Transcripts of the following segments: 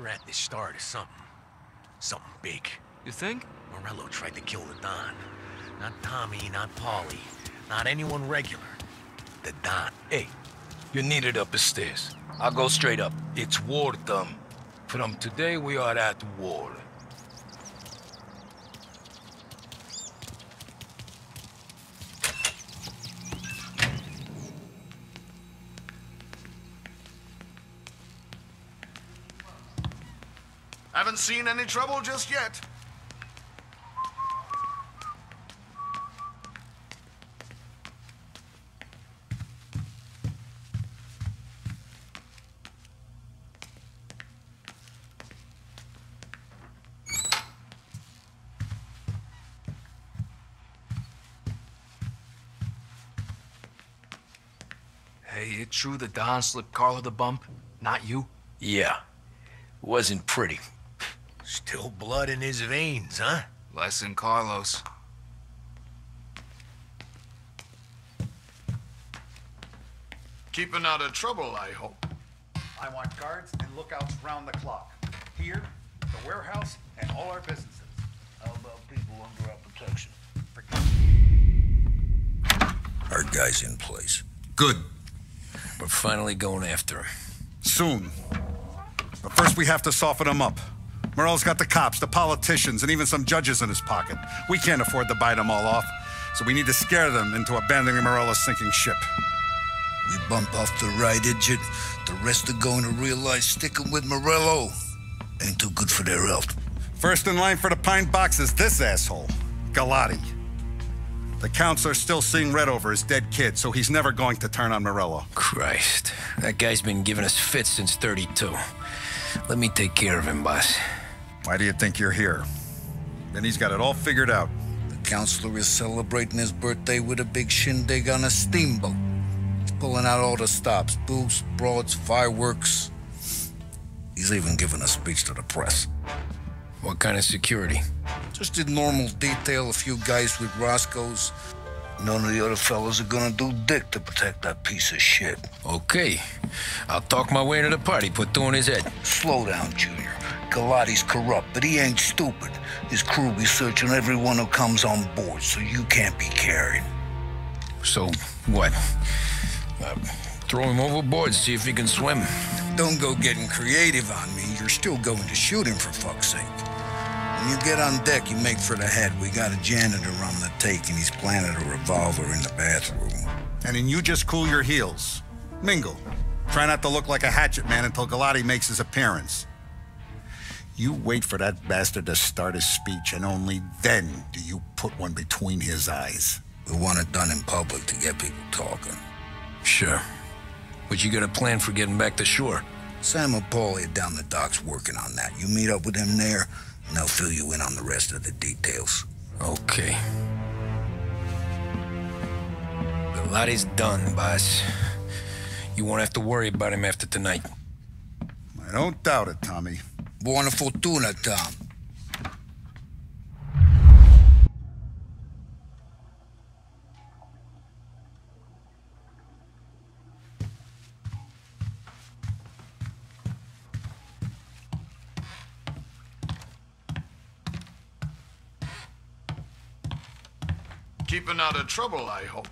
we're at the start of something. Something big. You think? Morello tried to kill the Don. Not Tommy, not Paulie, not anyone regular. The Don. Hey, you're needed up the stairs. I'll go straight up. It's war, Thumb. From today, we are at war. Haven't seen any trouble just yet. Hey, it true the Don slipped Carlo the bump? Not you? Yeah. Wasn't pretty. Still blood in his veins, huh? Less than Carlos. Keeping out of trouble, I hope. I want guards and lookouts round the clock. Here, the warehouse, and all our businesses. How about people under our protection? Our guy's in place. Good. We're finally going after him. Soon. But first we have to soften him up. Morello's got the cops, the politicians, and even some judges in his pocket. We can't afford to bite them all off, so we need to scare them into abandoning Morello's sinking ship. We bump off the right idiot, the rest are going to realize sticking with Morello ain't too good for their health. First in line for the pine box is this asshole, Galati. The counselor's still seeing red over his dead kid, so he's never going to turn on Morello. Christ. That guy's been giving us fits since 32. Let me take care of him, boss. Why do you think you're here? Then he's got it all figured out. The counselor is celebrating his birthday with a big shindig on a steamboat. He's pulling out all the stops, booze, broads, fireworks. He's even giving a speech to the press. What kind of security? Just did normal detail, a few guys with Roscoe's. None of the other fellas are gonna do dick to protect that piece of shit. Okay. I'll talk my way into the party, put two in his head. Slow down, Junior. Galati's corrupt, but he ain't stupid. His crew be searching everyone who comes on board, so you can't be carried. So, what? Throw him overboard, see if he can swim. Don't go getting creative on me. You're still going to shoot him, for fuck's sake. When you get on deck, you make for the head. We got a janitor on the take, and he's planted a revolver in the bathroom. And then you just cool your heels. Mingle. Try not to look like a hatchet man until Galati makes his appearance. You wait for that bastard to start his speech, and only then do you put one between his eyes. We want it done in public to get people talking. Sure. But you got a plan for getting back to shore? Sam and Paulie are down the docks working on that. You meet up with them there, and they'll fill you in on the rest of the details. Okay. Galati's done, boss. You won't have to worry about him after tonight. I don't doubt it, Tommy. Buona fortuna, Tom. Keeping out of trouble, I hope.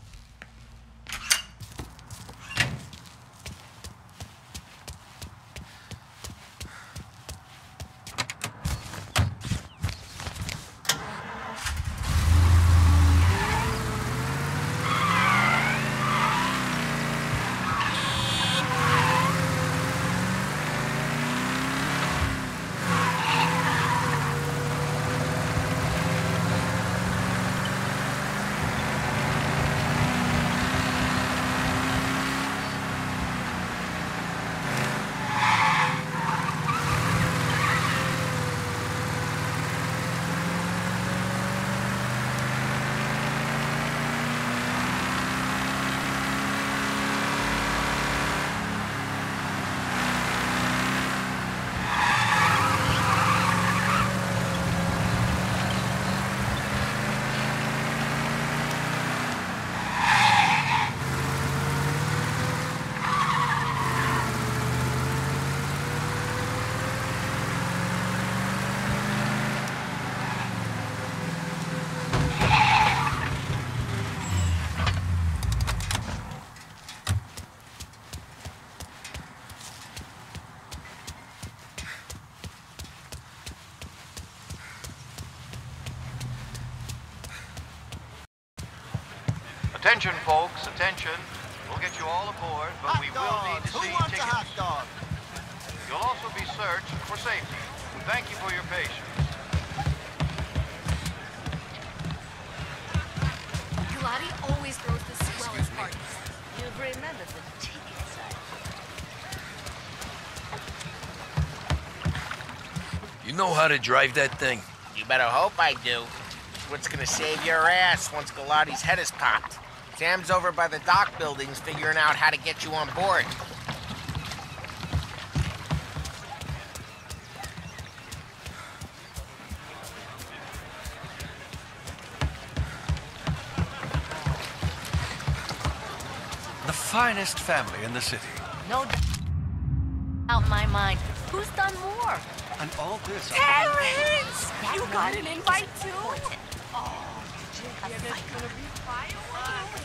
Attention, folks, attention. We'll get you all aboard, but we will need to see tickets. You'll also be searched for safety. Thank you for your patience. Galati always throws the swellest parties. You've remembered the ticket size. You know how to drive that thing? You better hope I do. What's gonna save your ass once Galati's head is popped? Sam's over by the dock buildings figuring out how to get you on board. The finest family in the city. No doubt out my mind. Who's done more? And all this... Terrence! You got an invite too? Oh, did you hear there's gonna be fireworks?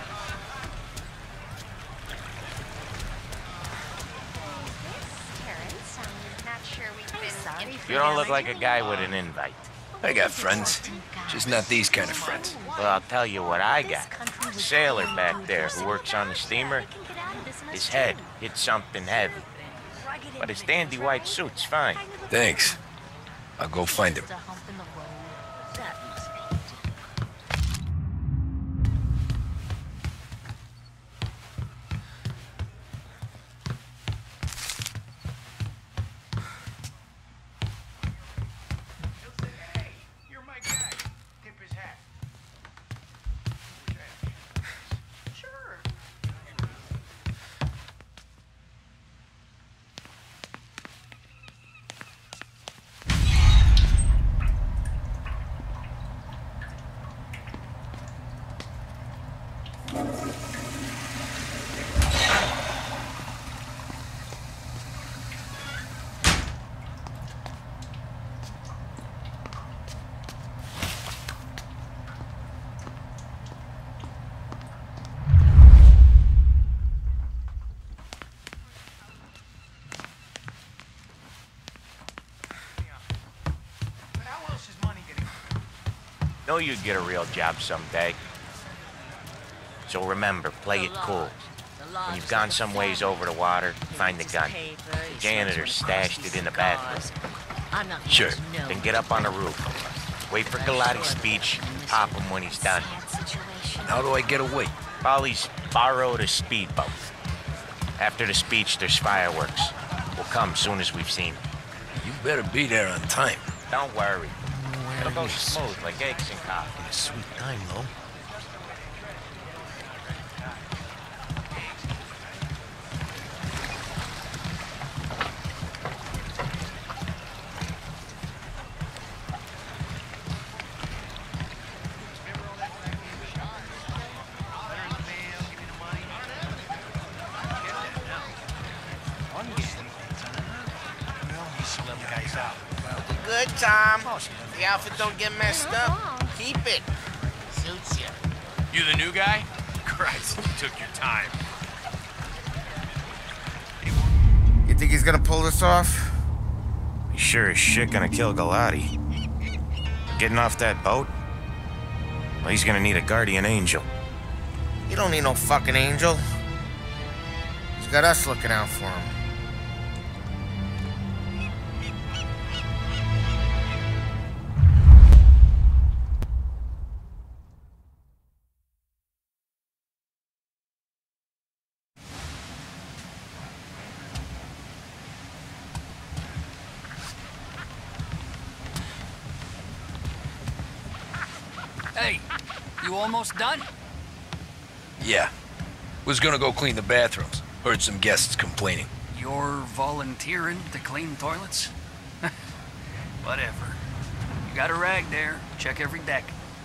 Terrence, I'm not sure we've been... You don't look like a guy with an invite. I got friends, just not these kind of friends. Well, I'll tell you what I got. The sailor back there who works on the steamer, his head hit something heavy. But his dandy white suit's fine. Thanks. I'll go find him. Know you'd get a real job someday. So remember, play it cool. When you've gone some ways over the water, find the gun. The janitor stashed it in the bathroom. Sure. Then get up on the roof. Wait for Galati's speech, pop him when he's done. How do I get away? Polly's borrowed a speedboat. After the speech, there's fireworks. We'll come soon as we've seen. You better be there on time. Don't worry. It'll go smooth like eggs and coffee. A sweet time, though. Good, Tom. The outfit don't get messed up. Keep it. Suits you. You the new guy? Christ, you took your time. You think he's gonna pull this off? He's sure as shit gonna kill Galati. Getting off that boat? Well, he's gonna need a guardian angel. You don't need no fucking angel. He's got us looking out for him. Hey, you almost done? Yeah. Was gonna go clean the bathrooms. Heard some guests complaining. You're volunteering to clean toilets? Whatever. You got a rag there. Check every deck.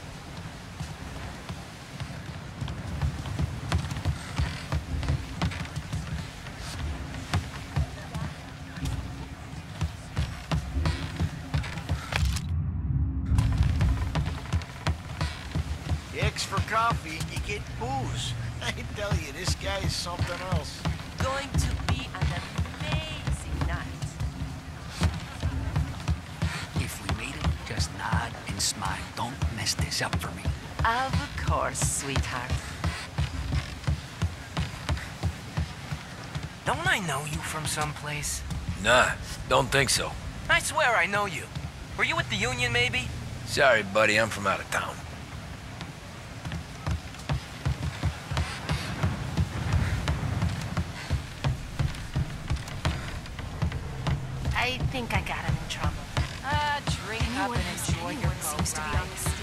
X for coffee, you get booze. I tell you, this guy is something else. Going to be an amazing night. If we made it, just nod and smile. Don't mess this up for me. Of course, sweetheart. Don't I know you from someplace? Nah, don't think so. I swear I know you. Were you with the Union, maybe? Sorry, buddy, I'm from out of town. I think I got him in trouble. Drink up and enjoy your boat seems to be on the steamer.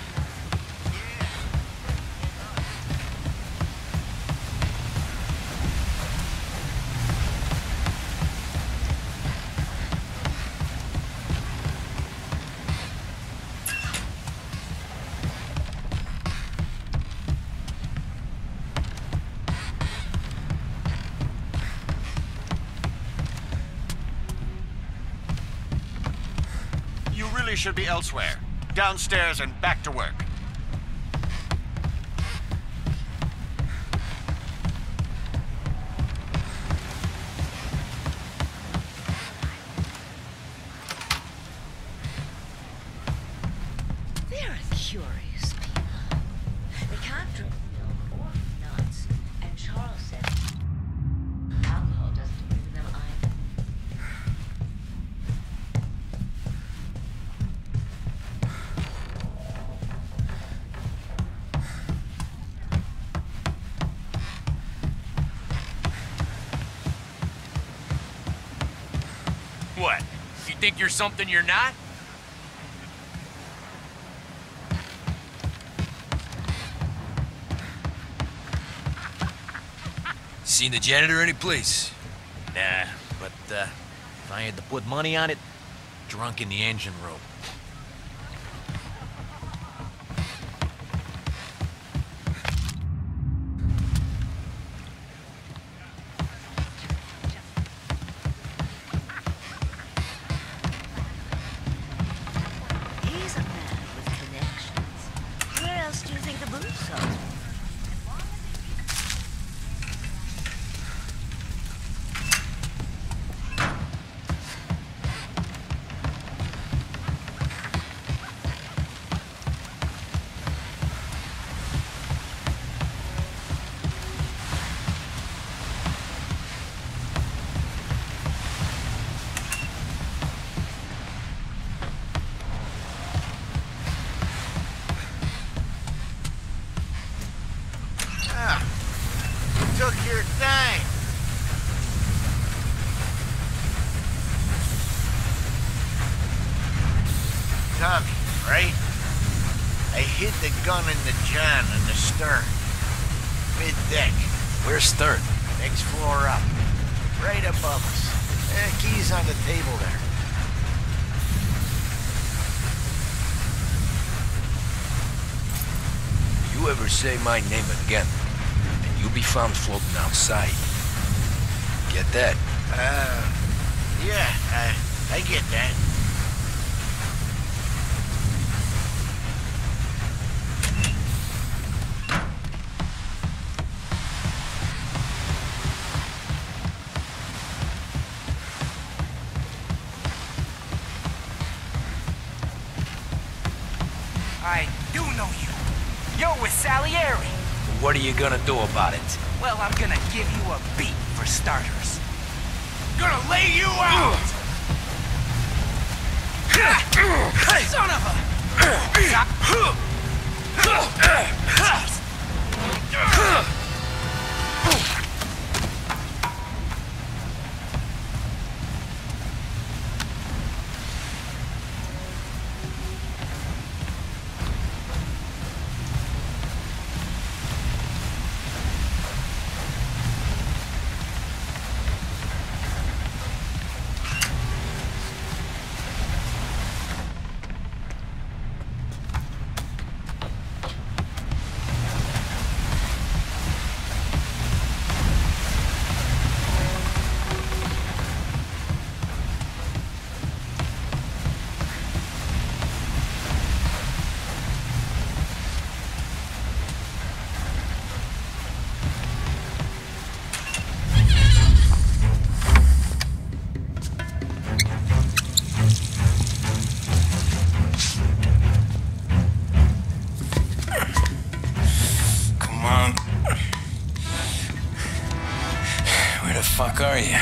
Should be elsewhere. Downstairs and back to work. They're curious people. They can't drink milk or nuts. And Charles said alcohol doesn't agree with them either. What? You think you're something you're not? Seen the janitor any place? Nah, but if I had to put money on it, drunk in the engine room. He's a man with connections. Where else do you think the booze sold? Took your time. Tommy, right? I hid the gun in the john on the stern. Mid-deck. Where's stern? Next floor up. Right above us. Keys on the table there. You ever say my name again, and you'll be found floating outside. Get that? Yeah, I get that. I do know you. You're with Salieri. What are you gonna do about it? Well, I'm gonna give you a beat for starters. Gonna lay you out! Son of a... Where the fuck are you?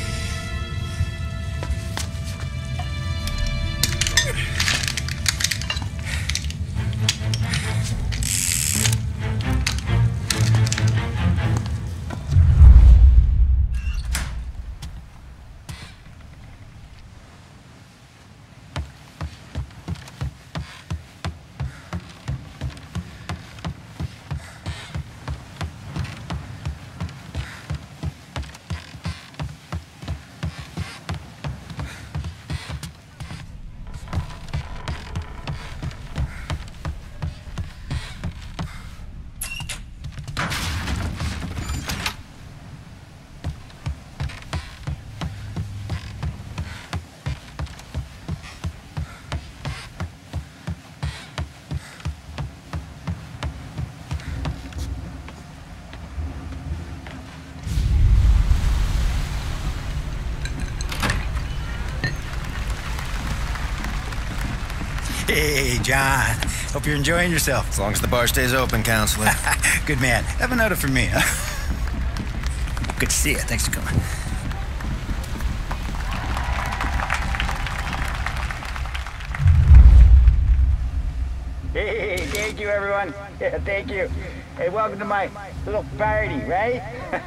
Hey, John. Hope you're enjoying yourself. As long as the bar stays open, counselor. Good man. Have another for me, huh? Good to see you. Thanks for coming. Hey, thank you, everyone. Yeah, thank you. Hey, welcome to my little party, right?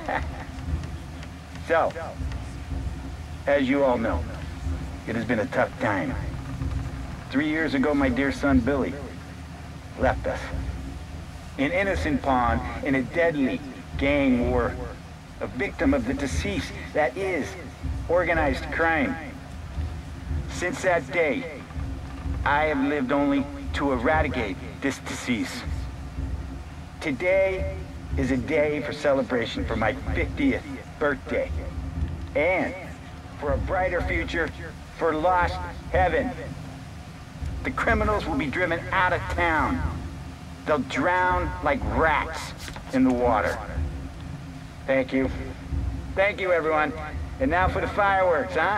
So, as you all know, it has been a tough time. 3 years ago, my dear son, Billy, left us. An innocent pawn in a deadly gang war. A victim of the deceased that is organized crime. Since that day, I have lived only to eradicate this disease. Today is a day for celebration for my 50th birthday. And for a brighter future for lost heaven. The criminals will be driven out of town. They'll drown like rats in the water. Thank you. Thank you, everyone. And now for the fireworks, huh?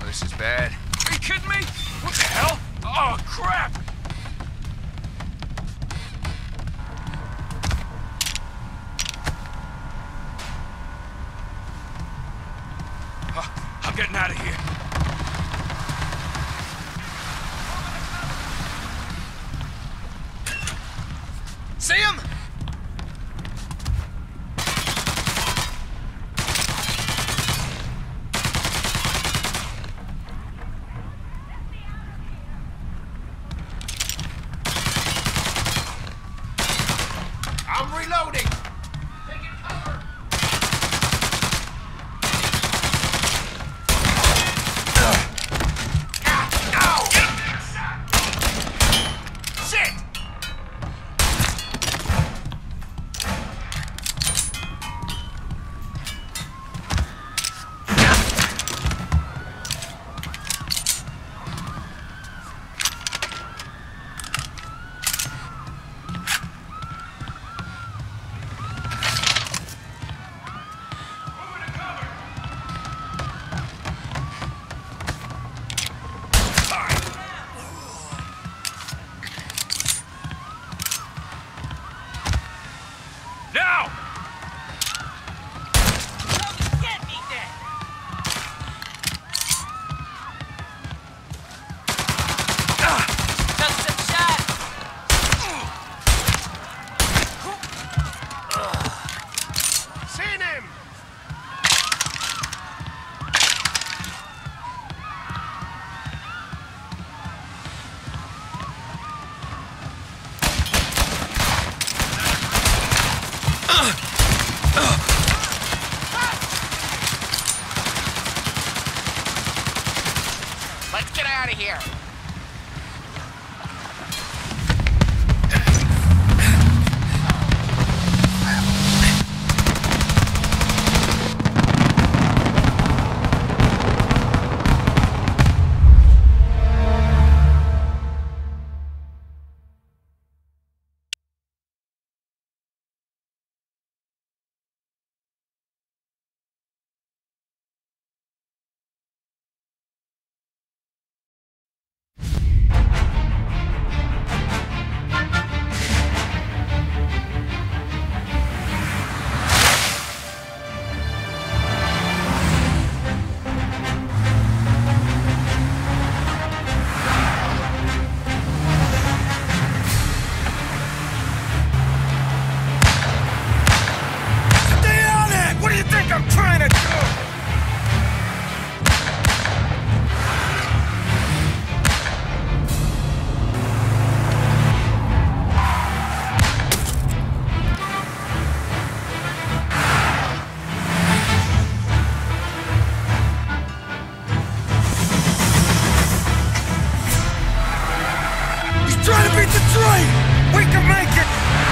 this is bad. Are you kidding me? What the hell? Oh, crap! I'm getting out of here. See him? I'm reloading. Taking cover. Shit! Now! Get me then! Just some shot! Seen him! Let's get out of here! We can make it!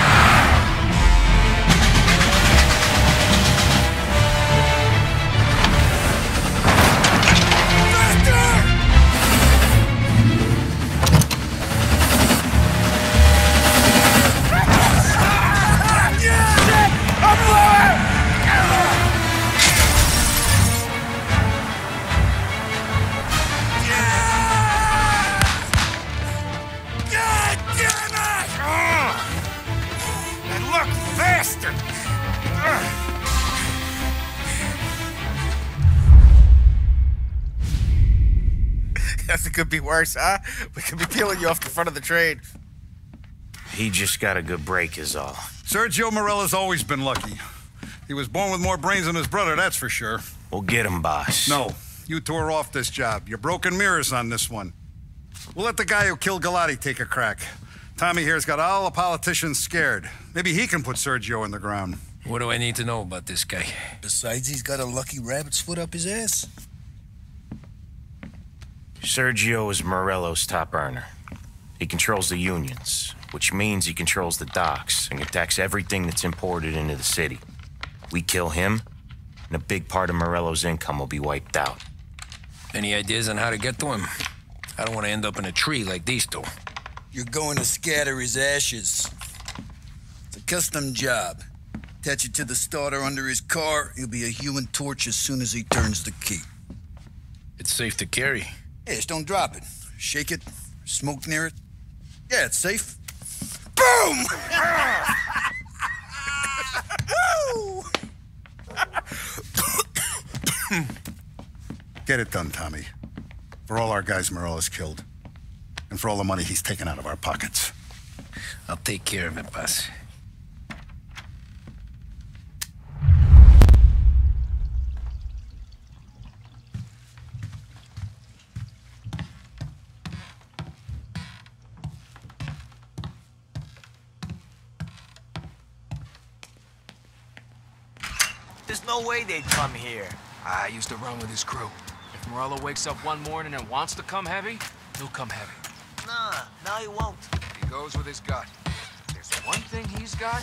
It could be worse, huh? We could be peeling you off the front of the train. He just got a good break is all. Sergio Morella's always been lucky. He was born with more brains than his brother, that's for sure. We'll get him, boss. No, you tore off this job. You're broken mirrors on this one. We'll let the guy who killed Galati take a crack. Tommy here's got all the politicians scared. Maybe he can put Sergio in the ground. What do I need to know about this guy? Besides, he's got a lucky rabbit's foot up his ass. Sergio is Morello's top earner. He controls the unions, which means he controls the docks and attacks everything that's imported into the city. We kill him, and a big part of Morello's income will be wiped out. Any ideas on how to get to him? I don't want to end up in a tree like these two. You're going to scatter his ashes. It's a custom job. Attach it to the starter under his car. He'll be a human torch as soon as he turns the key. It's safe to carry. Yeah, just don't drop it. Shake it, smoke near it. Yeah, it's safe. Boom! Get it done, Tommy. For all our guys Morello's killed. And for all the money he's taken out of our pockets. I'll take care of it, boss. There's no way they'd come here. I used to run with his crew. If Morello wakes up one morning and wants to come heavy, he'll come heavy. Nah, no he won't. He goes with his gut. There's one thing he's got.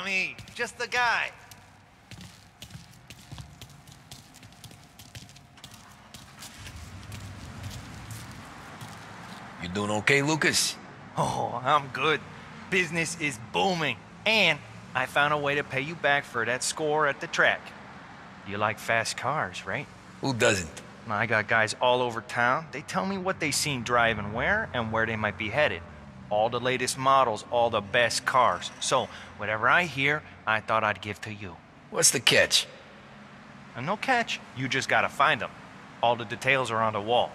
me. Just the guy. You doing okay, Lucas? Oh, I'm good. Business is booming. And I found a way to pay you back for that score at the track. You like fast cars, right? Who doesn't? I got guys all over town. They tell me what they seen driving where and where they might be headed. All the latest models, all the best cars. So, whatever I hear, I thought I'd give to you. What's the catch? And no catch. You just gotta find them. All the details are on the wall.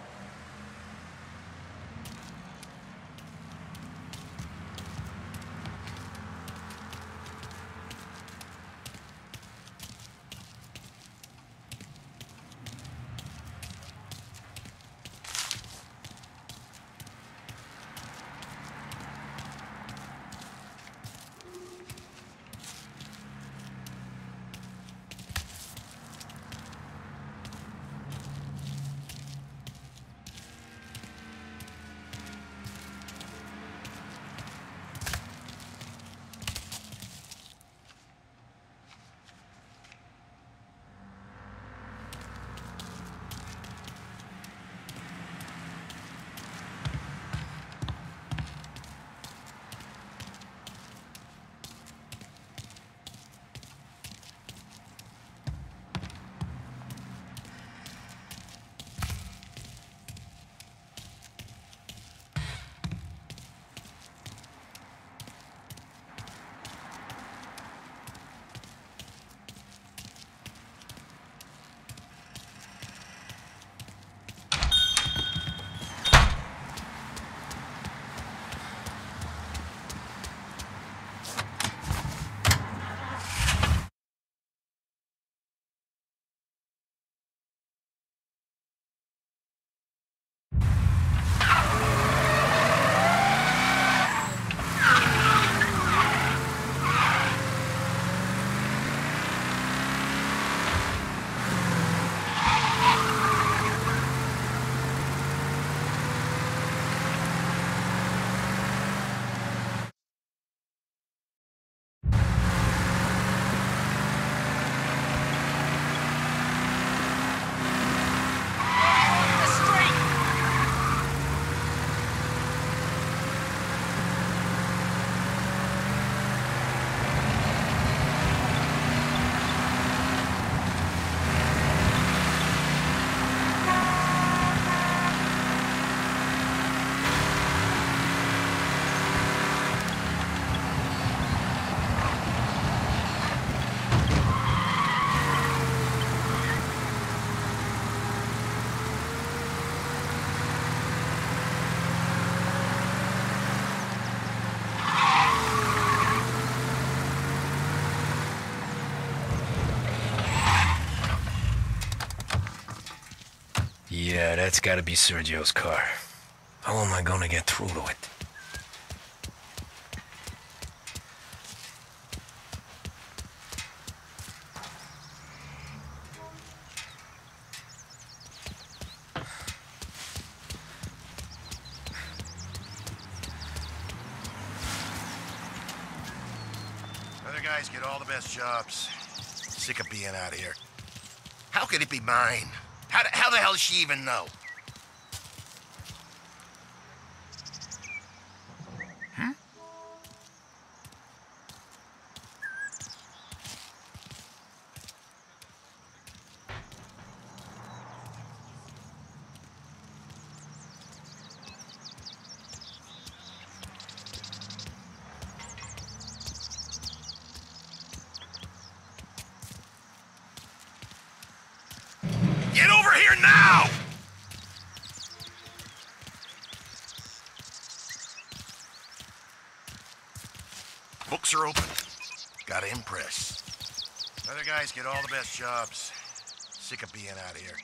Yeah, that's gotta be Sergio's car. How am I gonna get through to it? Other guys get all the best jobs. Sick of being out here. How could it be mine? How the hell does she even know? Get over here now! Books are open. Gotta impress. Other guys get all the best jobs. Sick of being out here.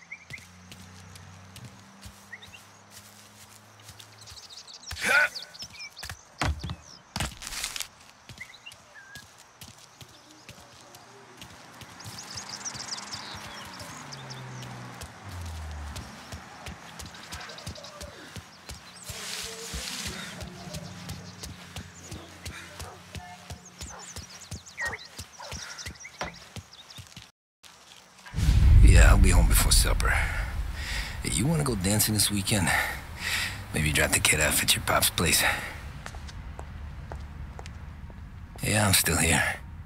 be home before supper. Hey, you wanna go dancing this weekend? Maybe drop the kid off at your pop's place. Yeah, I'm still here.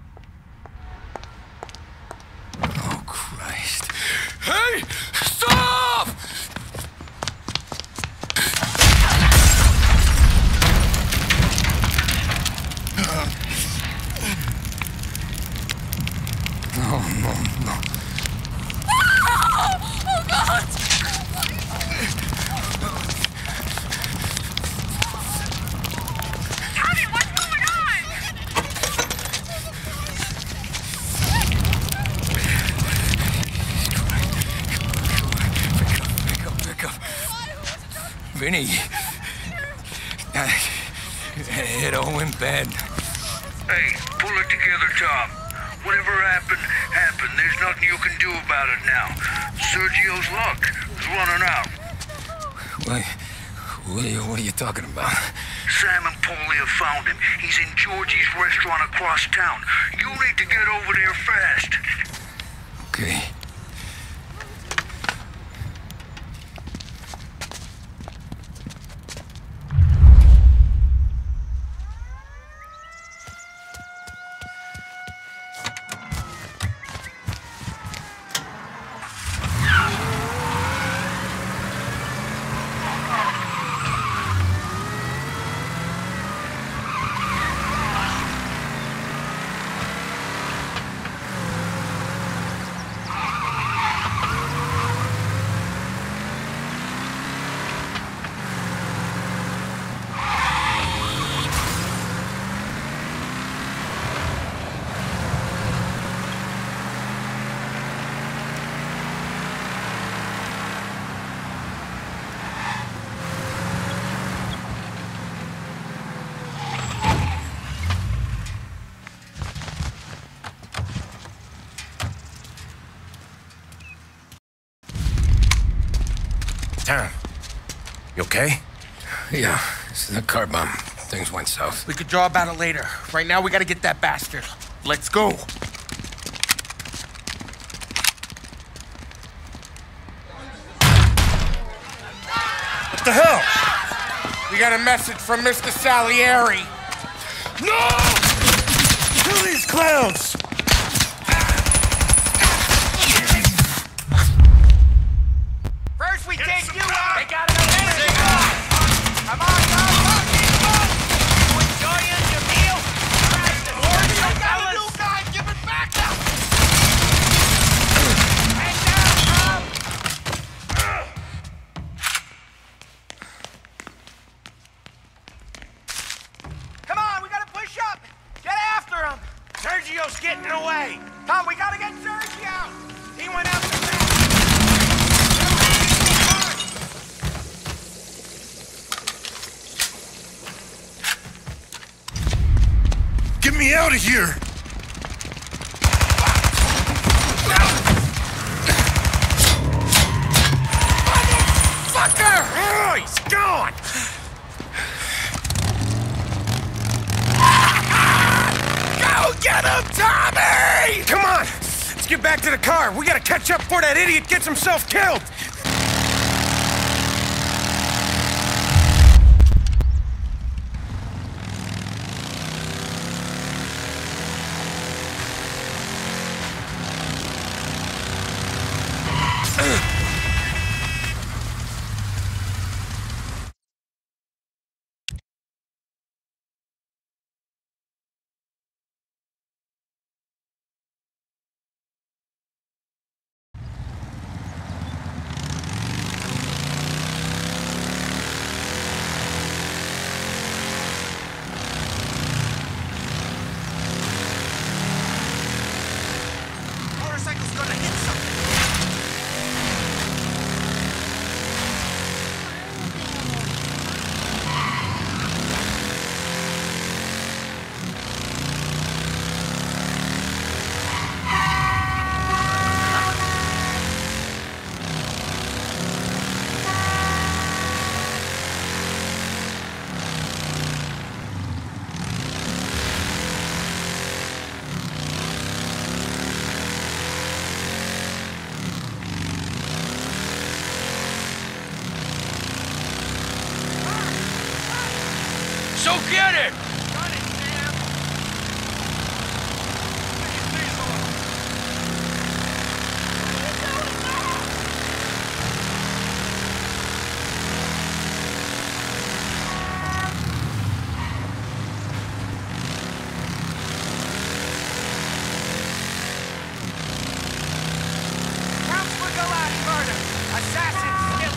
Oh, Christ. Hey! Stop! No. Oh, God! Tommy, what's going on? Pick up. Vinny. It all went bad. Hey, pull it together, Tom. Whatever happened, happened. There's nothing you can do about it now. Sergio's luck is running out. What are you talking about? Sam and Paulie have found him. He's in Georgie's restaurant across town. You need to get over there fast. Okay. Tom, you okay? Yeah, it's a car bomb. Things went south. We could draw about it later. Right now, we gotta get that bastard. Let's go. What the hell? We got a message from Mr. Salieri. No! Kill these clowns! First we take you out! They got another enemy! Come on, you enjoying your meal? I got a new guy! Give it back now! Hang down, Tom! Come on, we gotta push up! Get after him! Sergio's getting away! Tom, we gotta get Sergio! He went out the back! Get me out of here! Motherfucker! Oh, he's gone! Go get him, Tommy! Come on! Let's get back to the car. We gotta catch up before that idiot gets himself killed! Assassin still...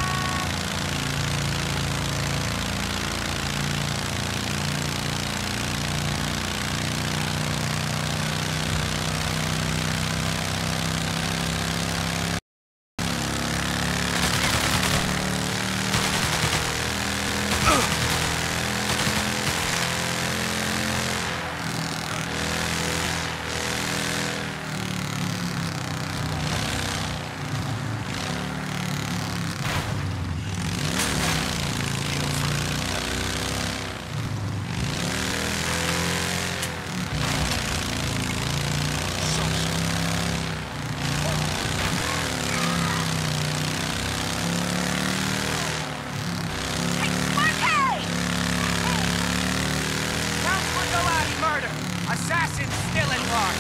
Assassin still at large.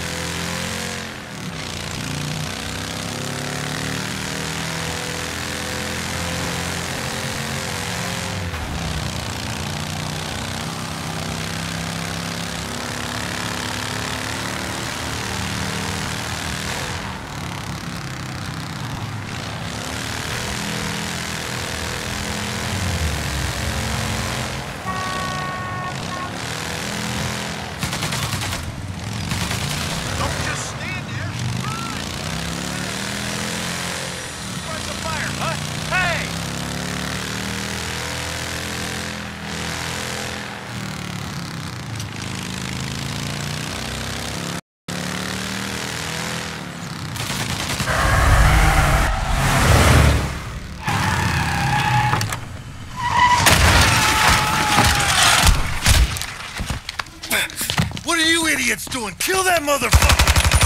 What are you idiots doing? Kill that motherfucker!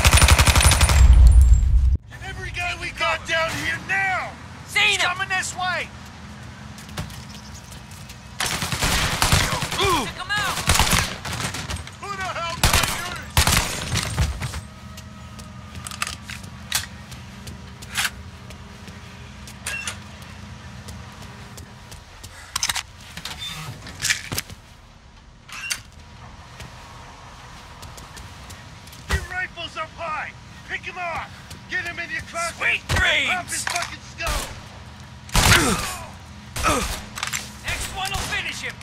Every guy we got down here now! Seen him! Coming this way! Took him out! Who the hell got yours? Rifles up high! Pick him off! Get him in your closet! Sweet dreams! Pop his fucking skull! Next one will finish him!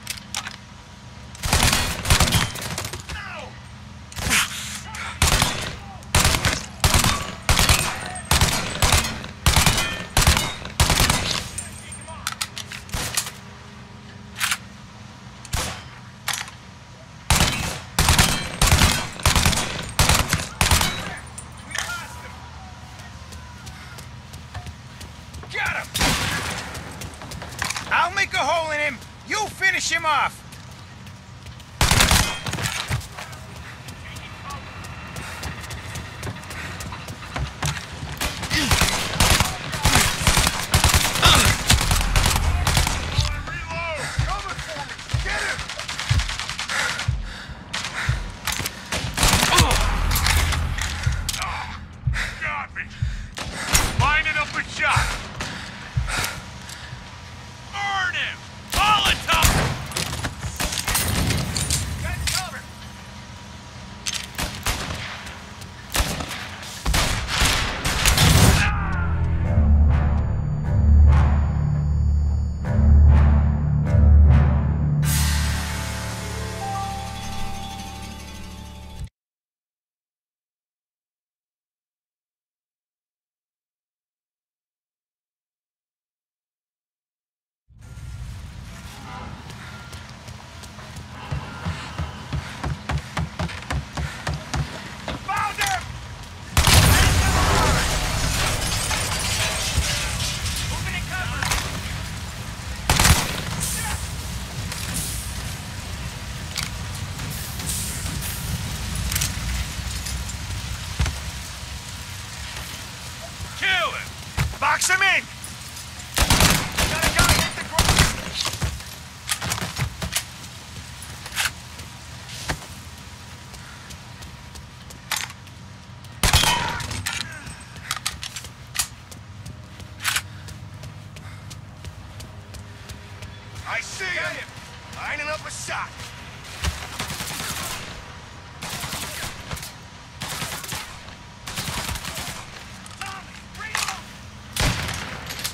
No! Got him! I'll make a hole in him. You finish him off. Lining up a shot! Burn him! Molotov! Got cover! Found him! Moving in cover. Kill him! Box him in! Got a guy hit the ground! I see him! Lining up a shot! Tommy, bring him up!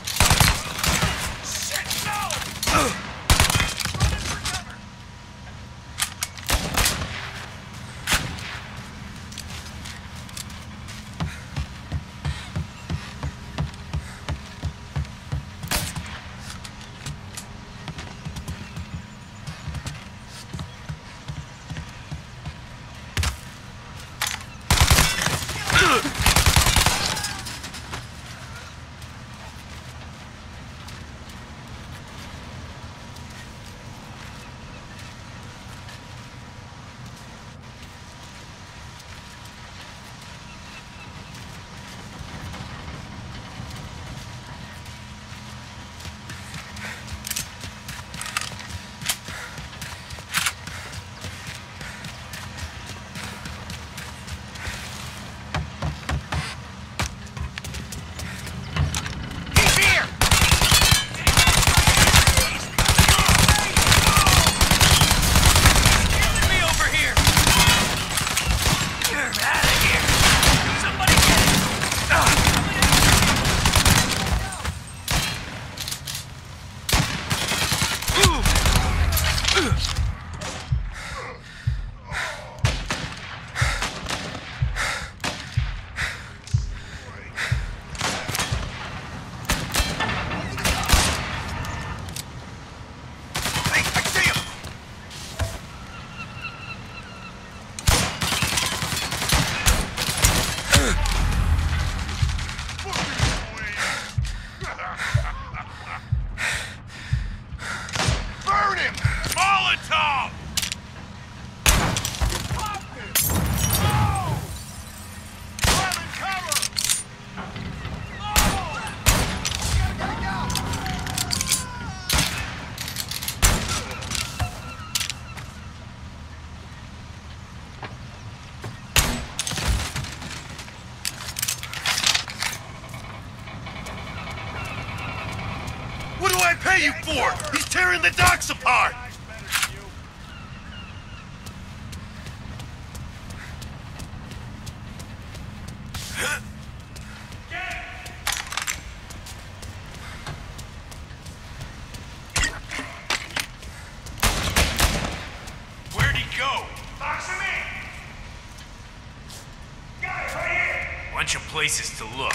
pay you for? He's tearing the docks apart! Where'd he go? Box him in! Got it, right here! Bunch of places to look.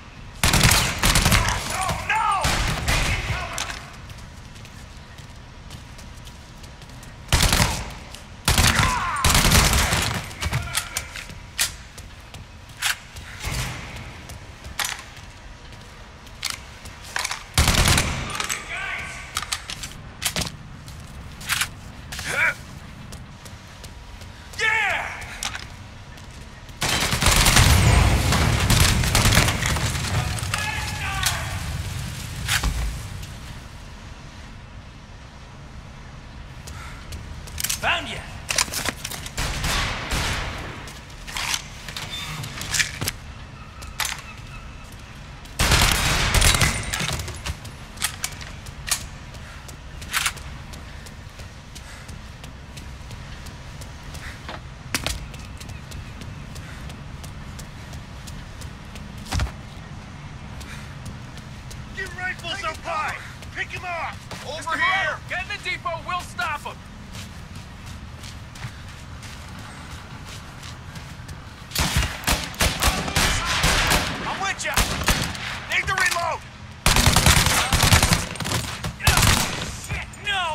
Found you! Get rifles up high! Pick him up! Over here! Get in the depot, we'll stop him! I'm with ya! Need to reload! Shit, no!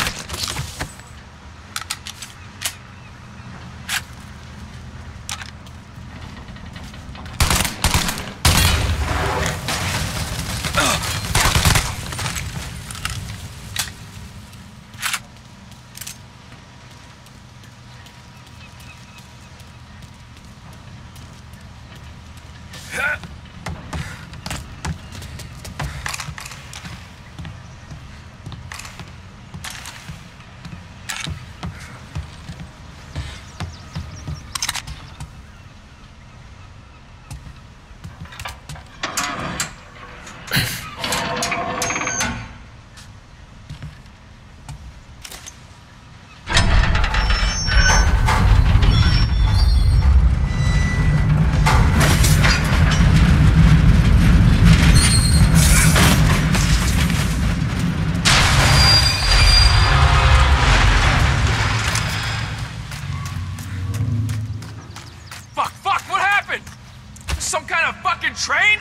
Fuck, what happened? Some kind of fucking train?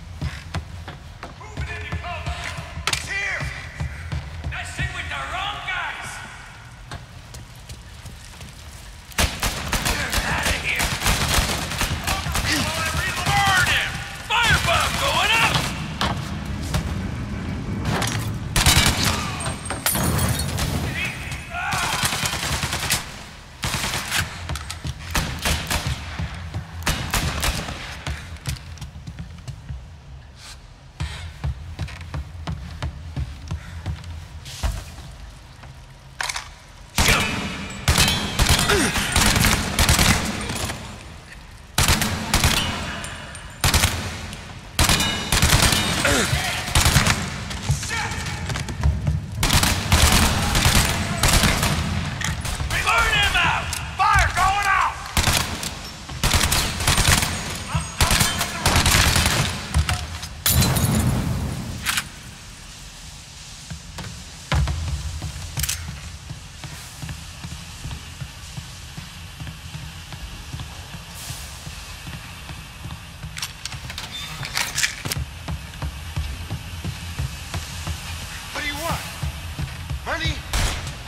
Here! Messing with the wrong guy!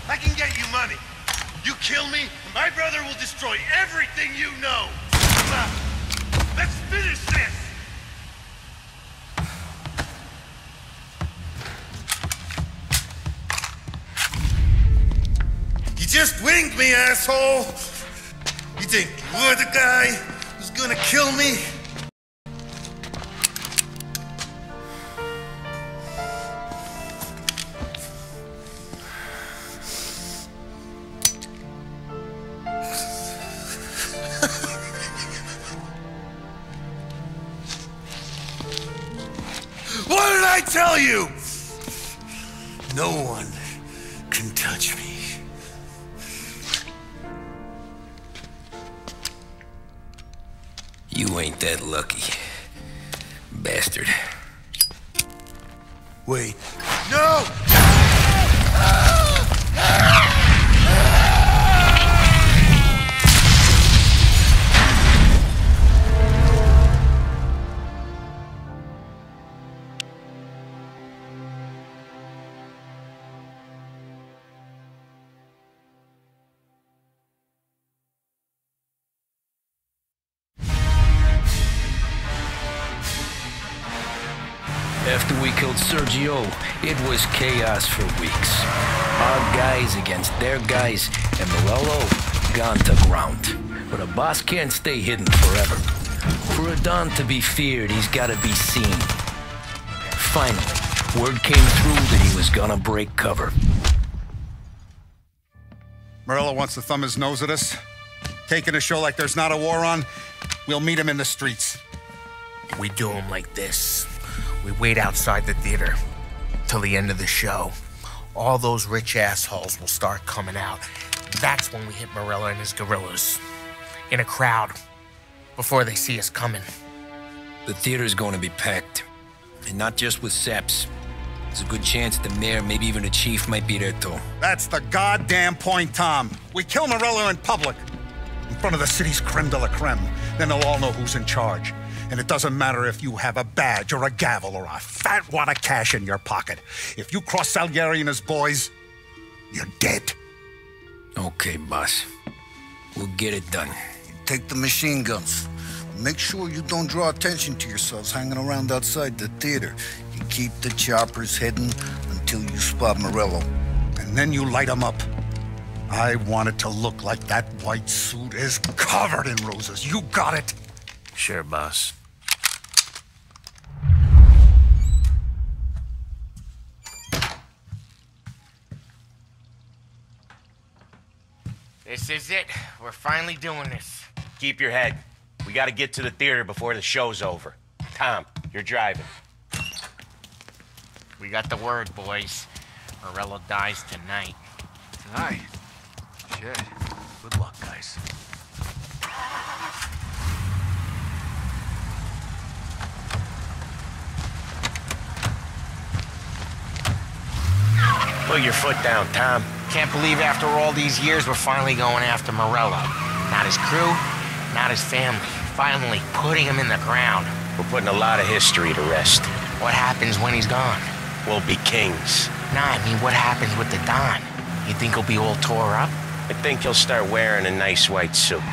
I can get you money. You kill me, and my brother will destroy everything you know. Now, let's finish this! You just winged me, asshole! You think you're the guy who's gonna kill me? What did I tell you? No one can touch me. You ain't that lucky, bastard. Wait. No! After we killed Sergio, it was chaos for weeks. Our guys against their guys, and Morello gone to ground. But a boss can't stay hidden forever. For a Don to be feared, he's gotta be seen. Finally, word came through that he was gonna break cover. Morello wants to thumb his nose at us. Taking a show like there's not a war on, we'll meet him in the streets. We do him like this. We wait outside the theater till the end of the show. All those rich assholes will start coming out. That's when we hit Morello and his guerrillas. In a crowd, before they see us coming. The theater's going to be packed. And not just with saps. There's a good chance the mayor, maybe even the chief, might be there too. That's the goddamn point, Tom. We kill Morello in public. In front of the city's creme de la creme. Then they'll all know who's in charge. And it doesn't matter if you have a badge or a gavel or a fat wad of cash in your pocket. If you cross Salieri and his boys, you're dead. Okay, boss. We'll get it done. Take the machine guns. Make sure you don't draw attention to yourselves hanging around outside the theater. You keep the choppers hidden until you spot Morello. And then you light them up. I want it to look like that white suit is covered in roses. You got it? Sure, boss. This is it. We're finally doing this. Keep your head. We gotta get to the theater before the show's over. Tom, you're driving. We got the word, boys. Morello dies tonight. Tonight? Shit. Good luck, guys. Put your foot down, Tom. Can't believe after all these years we're finally going after Morello. Not his crew, not his family. Finally putting him in the ground. We're putting a lot of history to rest. What happens when he's gone? We'll be kings. Nah, I mean, what happens with the Don? You think he'll be all tore up? I think he'll start wearing a nice white suit.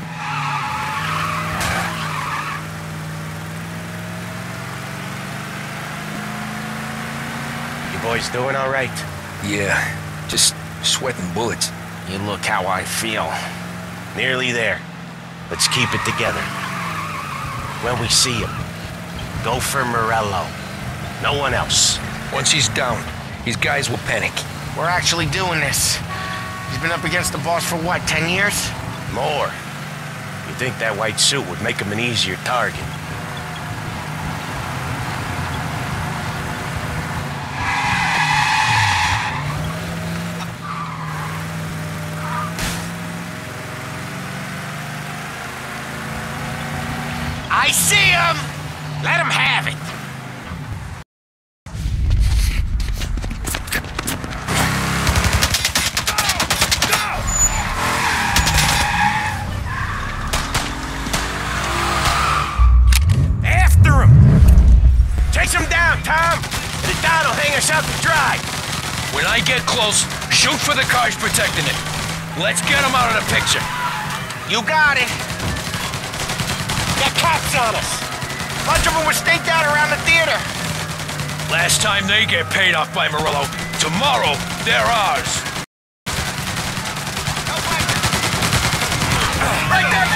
You boys doing all right? Yeah, just sweating bullets. You look how I feel. Nearly there. Let's keep it together. When we see him, go for Morello. No one else. Once he's down, his guys will panic. We're actually doing this. He's been up against the boss for what, 10 years? More. You think that white suit would make him an easier target? I see him! Let him have it! After him! Chase him down, Tom! The Don will hang us out to dry! When I get close, Shoot for the cars protecting it. Let's get them out of the picture. You got it. Got cops on us. A bunch of them were staked out around the theater. Last time they get paid off by Morello. Tomorrow, they're ours. Right there!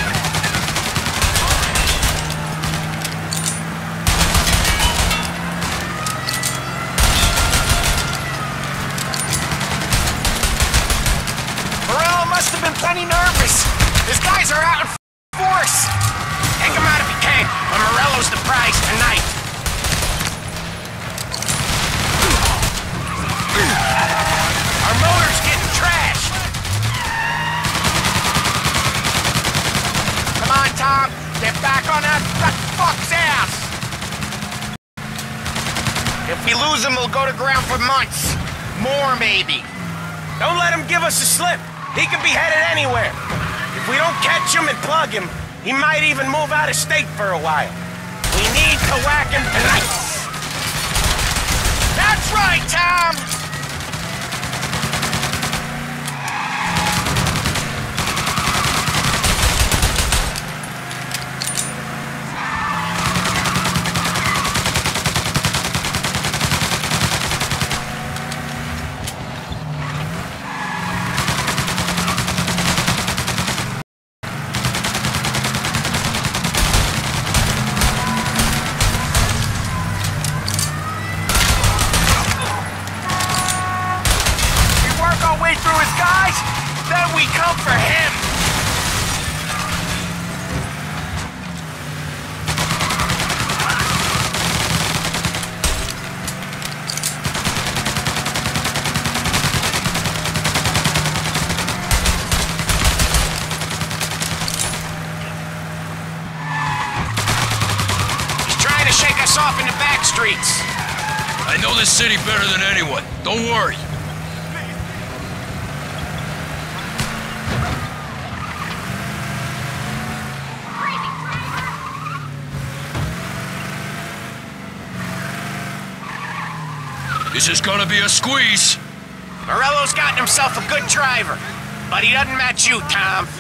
Morello must have been plenty nervous. His guys are out in force. Take him out if you can, but Morello's the prize tonight. Our motor's getting trashed. Come on, Tom. Get back on that fuck's ass. If we lose him, we'll go to ground for months. More, maybe. Don't let him give us a slip. He could be headed anywhere. If we don't catch him and plug him, he might even move out of state for a while. We need to whack him tonight. That's right, Tom! Off in the back streets. I know this city better than anyone. Don't worry. This is gonna be a squeeze. Morello's gotten himself a good driver, but he doesn't match you, Tom.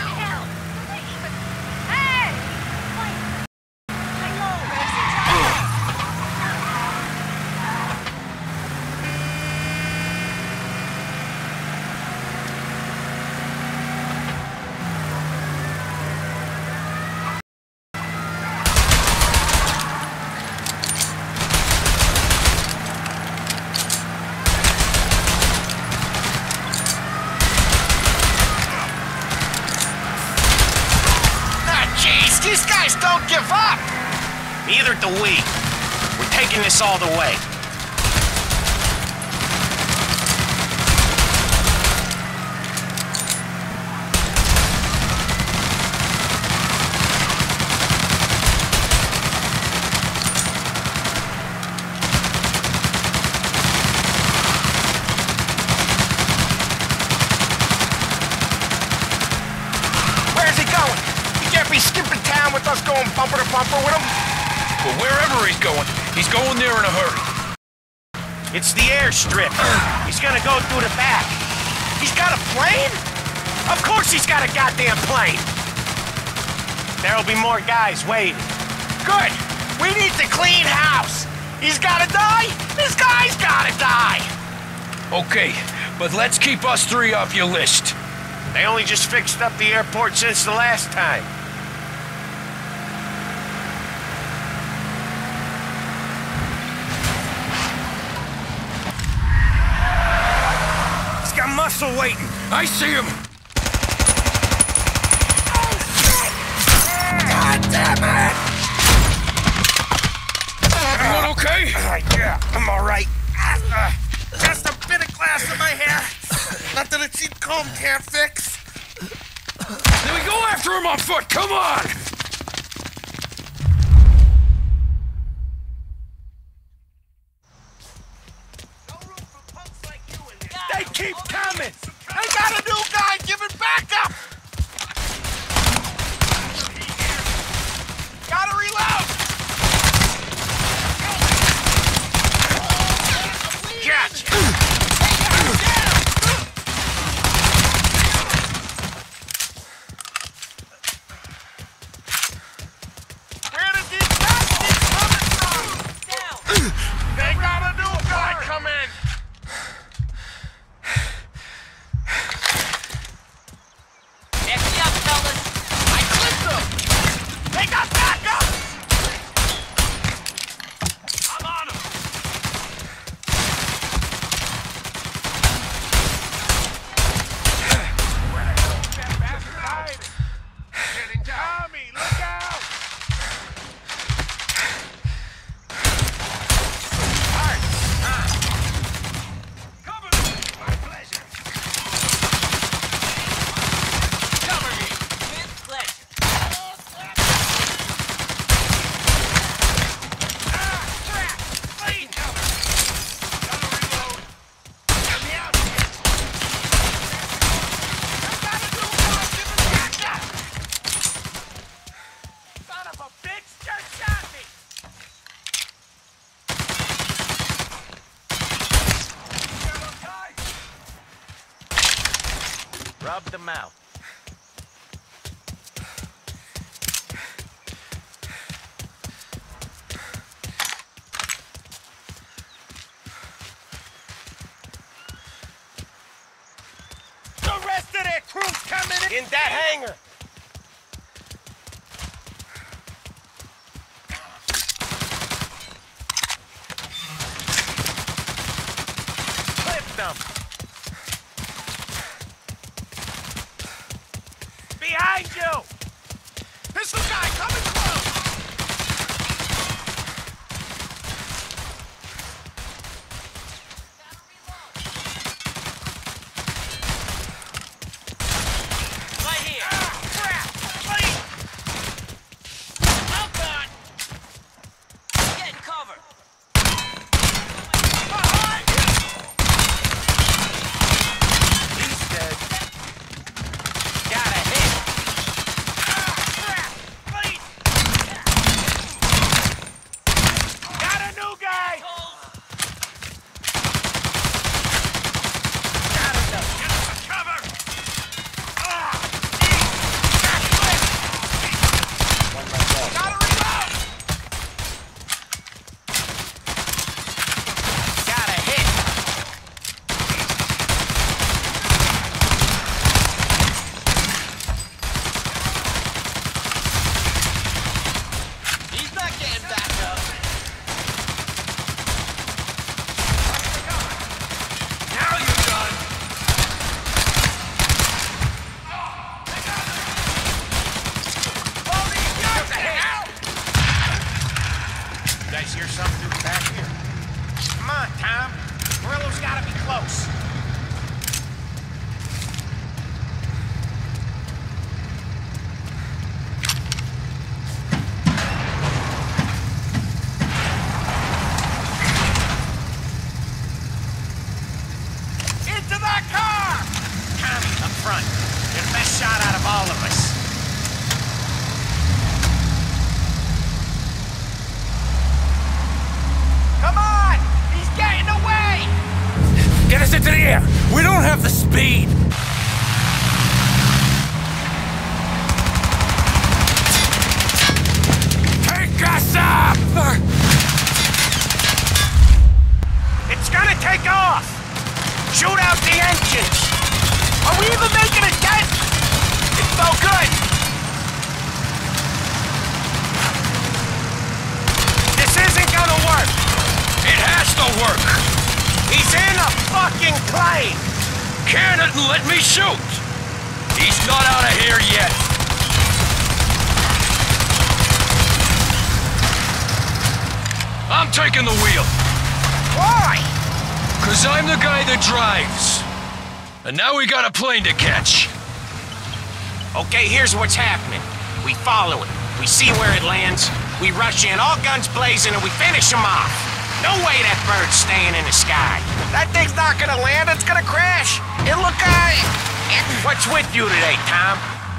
These guys don't give up! Neither do we. We're taking this all the way. Where's he going? He can't be skipping town with us going bumper to bumper with him. But wherever he's going there in a hurry. It's the airstrip. He's gonna go through the back. He's got a plane? Of course he's got a goddamn plane. There'll be more guys waiting. Good. We need to clean house. He's gotta die. This guy's gotta die. Okay, but let's keep us three off your list. They only just fixed up the airport since the last time. He's got muscle waiting. I see him. God damn it! Everyone okay? Yeah, I'm all right. Just a bit of glass in my hair. Nothing a cheap comb can't fix. Then we go after him on foot. Come on! They keep coming. I got a new guy giving backup. Gotta reload. Gotcha. Rub them out. The rest of their crew's coming in that hangar. Clip them. Behind you! Pistol guy coming close! Right here! Crap! Please! I'm done! Getting cover! Behind you! He's dead. Got a hit! Got a new guy! Got enough. Get us some cover! Gotta reload! Got a hit! He's not getting back up. Now you're done. All these guys are out. You guys hear something through the back here? Come on, Tom. Murillo's gotta be close. Into that car! Tommy, up front. You're the best shot out of all of us. Come on! He's getting away! Get us into the air! We don't have the speed! Take us up! It's gonna take off! Shoot out the engines! Are we even making a dent? It's no good! This isn't gonna work! It has to work! He's in a fucking plane! Can it and let me shoot! He's not out of here yet! I'm taking the wheel. Why? 'Cause I'm the guy that drives. And now we got a plane to catch. Okay, here's what's happening. We follow it. We see where it lands. We rush in, all guns blazing, and we finish him off. No way that bird's staying in the sky. That thing's not gonna land, it's gonna crash. And look, what's with you today, Tom?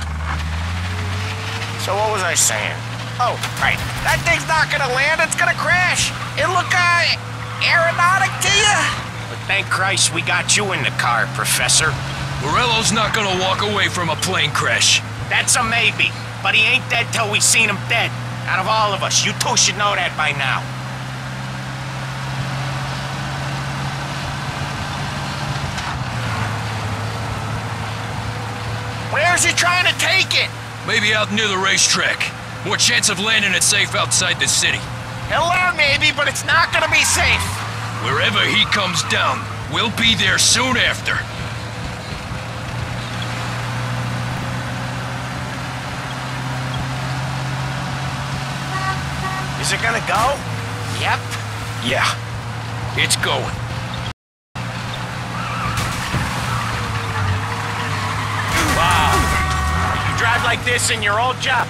So what was I saying? Oh, right. That thing's not gonna land, it's gonna crash. And look, aeronautic to you? But thank Christ we got you in the car, Professor. Murillo's not gonna walk away from a plane crash. That's a maybe, but he ain't dead till we seen him dead. Out of all of us, you two should know that by now. Where's he trying to take it? Maybe out near the racetrack. More chance of landing it safe outside the city. He'll land maybe, but it's not gonna be safe. Wherever he comes down, we'll be there soon after. Is it gonna go? Yep. Yeah, it's going. Wow. You drive like this in your old job?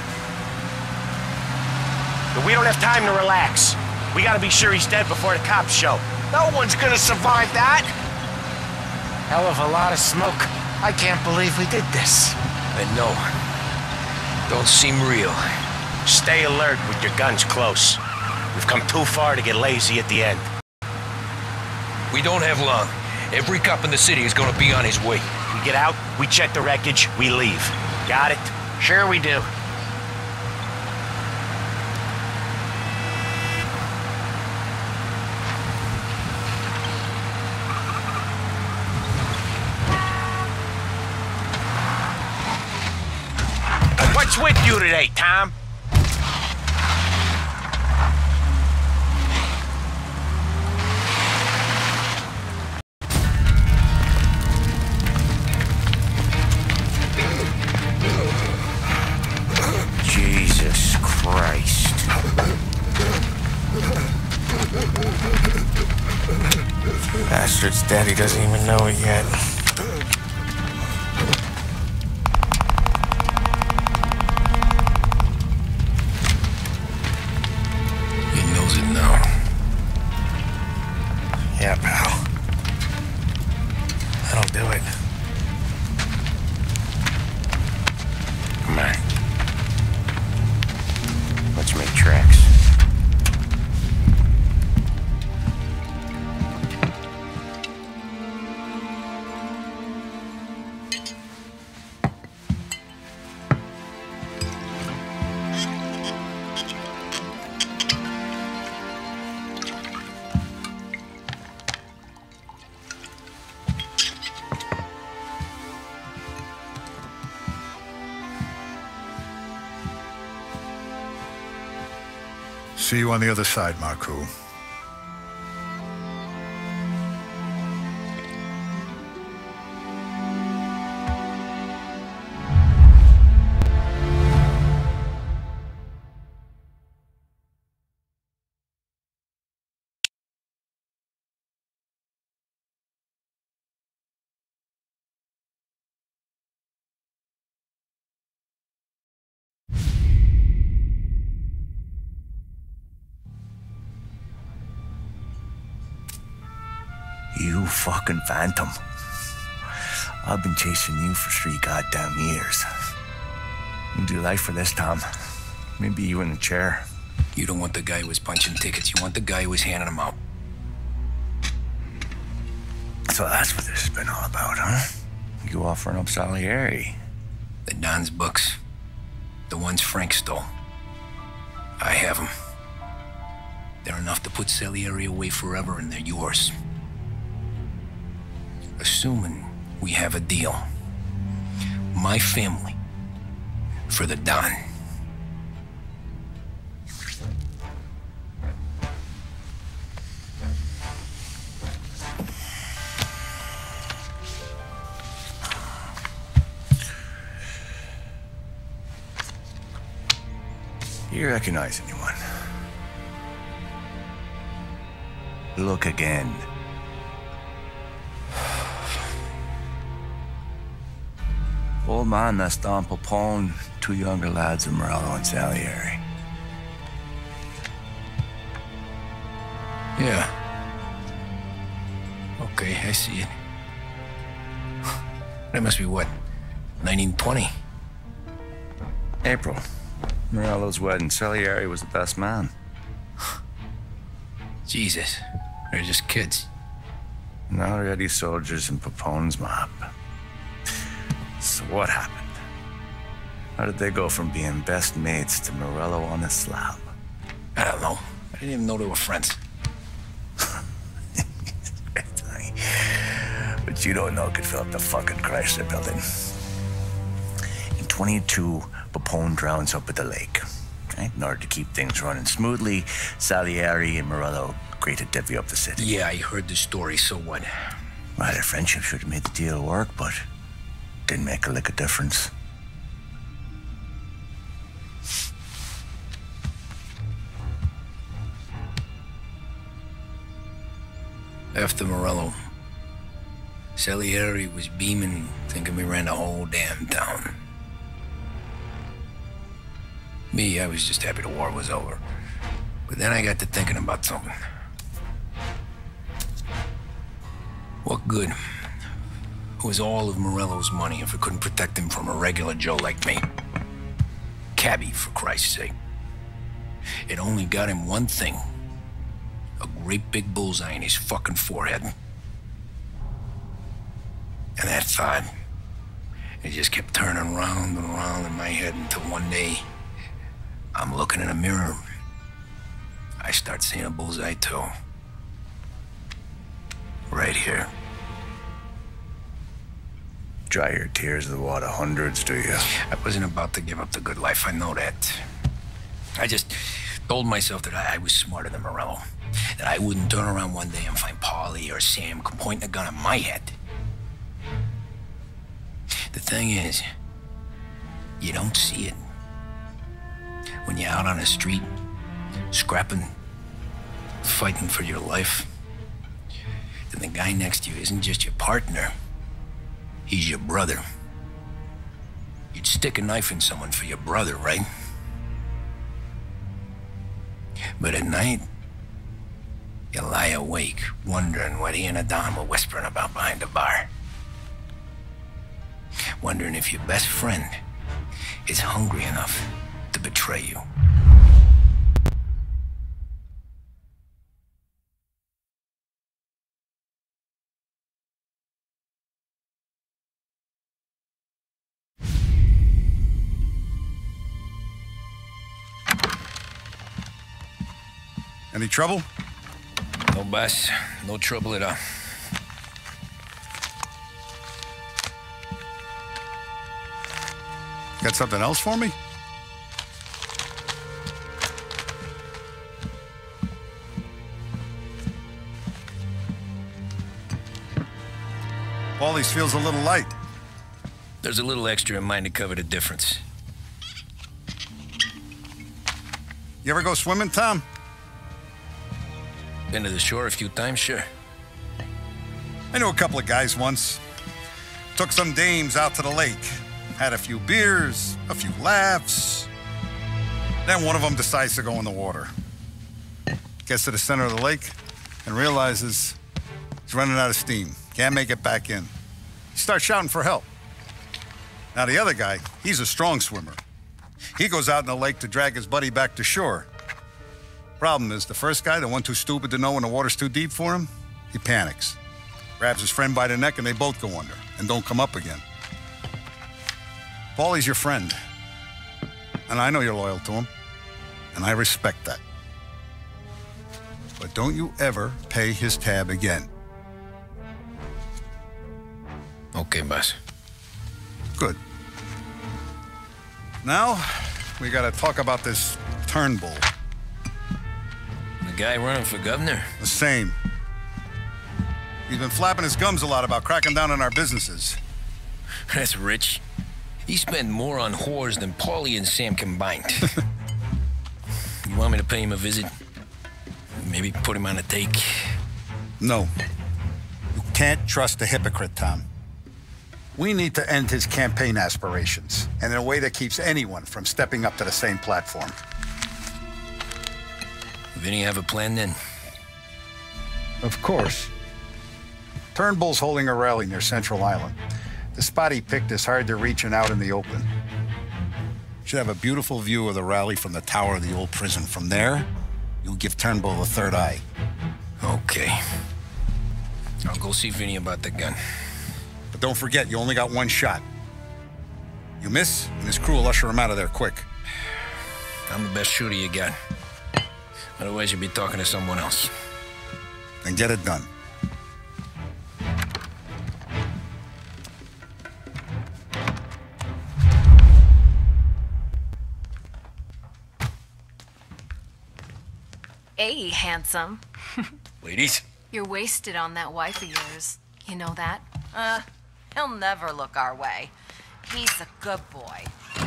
But we don't have time to relax. We gotta be sure he's dead before the cops show. No one's gonna survive that. Hell of a lot of smoke. I can't believe we did this. I know. Don't seem real. Stay alert with your guns close. We've come too far to get lazy at the end. We don't have long. Every cop in the city is gonna be on his way. We get out, we check the wreckage, we leave. Got it? Sure we do. What's with you today, Tom? Jesus Christ. Bastard's daddy doesn't even know it yet. He knows it now. Yeah, pal. That'll do it. Come on. Let's make tracks. See you on the other side, Marku. You fucking phantom. I've been chasing you for 3 goddamn years. You do life for this, Tom. Maybe you in the chair. You don't want the guy who was punching tickets. You want the guy who was handing them out. So that's what this has been all about, huh? You offering up Salieri. The Don's books. The ones Frank stole. I have them. They're enough to put Salieri away forever, and they're yours. Assuming we have a deal. My family for the Don. You recognize anyone? Look again. Old man, that's Don Popone, 2 younger lads of Morello and Salieri. Yeah. Okay, I see it. That must be what, 1920? April. Morello's wedding. Salieri was the best man. Jesus, they're just kids. Now already soldiers in Popone's mob. So what happened? How did they go from being best mates to Morello on a slab? I don't know. I didn't even know they were friends. But you don't know could fill up the fucking Chrysler building. In 22, Popone drowns up at the lake. Right? In order to keep things running smoothly, Salieri and Morello agreed to divvy up the city. Yeah, I heard the story, so what? Well, their friendship should have made the deal work, but didn't make a lick of difference. After Morello, Salieri was beaming, thinking we ran the whole damn town. Me, I was just happy the war was over. But then I got to thinking about something. What good was all of Morello's money if it couldn't protect him from a regular Joe like me? Cabbie, for Christ's sake. It only got him one thing. A great big bullseye in his fucking forehead. And that thought It just kept turning round and round in my head until one day, I'm looking in a mirror. I start seeing a bullseye too. Right here. Dry your tears of the water hundreds, do you? I wasn't about to give up the good life, I know that. I just told myself that I was smarter than Morello. That I wouldn't turn around one day and find Paulie or Sam pointing a gun at my head. The thing is, you don't see it. When you're out on the street, scrapping, fighting for your life, then the guy next to you isn't just your partner, he's your brother. You'd stick a knife in someone for your brother, right? But at night, you lie awake, wondering what he and Adam were whispering about behind the bar. Wondering if your best friend is hungry enough to betray you. Any trouble? No, boss. No trouble at all. Got something else for me? Paulie's feels a little light. There's a little extra in mine to cover the difference. You ever go swimming, Tom? Been to the shore a few times, sure. I knew a couple of guys once. Took some dames out to the lake. Had a few beers, a few laughs. Then one of them decides to go in the water. Gets to the center of the lake and realizes he's running out of steam. Can't make it back in. He starts shouting for help. Now the other guy, he's a strong swimmer. He goes out in the lake to drag his buddy back to shore. Problem is, the first guy, the one too stupid to know when the water's too deep for him, he panics. Grabs his friend by the neck and they both go under and don't come up again. Paulie's your friend. And I know you're loyal to him. And I respect that. But don't you ever pay his tab again. Okay, boss. Good. Now, we gotta talk about this Turnbull. The guy running for governor? The same. He's been flapping his gums a lot about cracking down on our businesses. That's rich. He spent more on whores than Paulie and Sam combined. You want me to pay him a visit? Maybe put him on a take? No. You can't trust a hypocrite, Tom. We need to end his campaign aspirations, and in a way that keeps anyone from stepping up to the same platform. Vinny have a plan then? Of course. Turnbull's holding a rally near Central Island. The spot he picked is hard to reach and out in the open. Should have a beautiful view of the rally from the tower of the old prison. From there, you'll give Turnbull a third eye. Okay. I'll go see Vinny about the gun. But don't forget, you only got one shot. You miss, and his crew will usher him out of there quick. I'm the best shooter you got. Otherwise, you'll be talking to someone else. Then get it done. Hey, handsome. Ladies? You're wasted on that wife of yours. You know that? He'll never look our way. He's a good boy.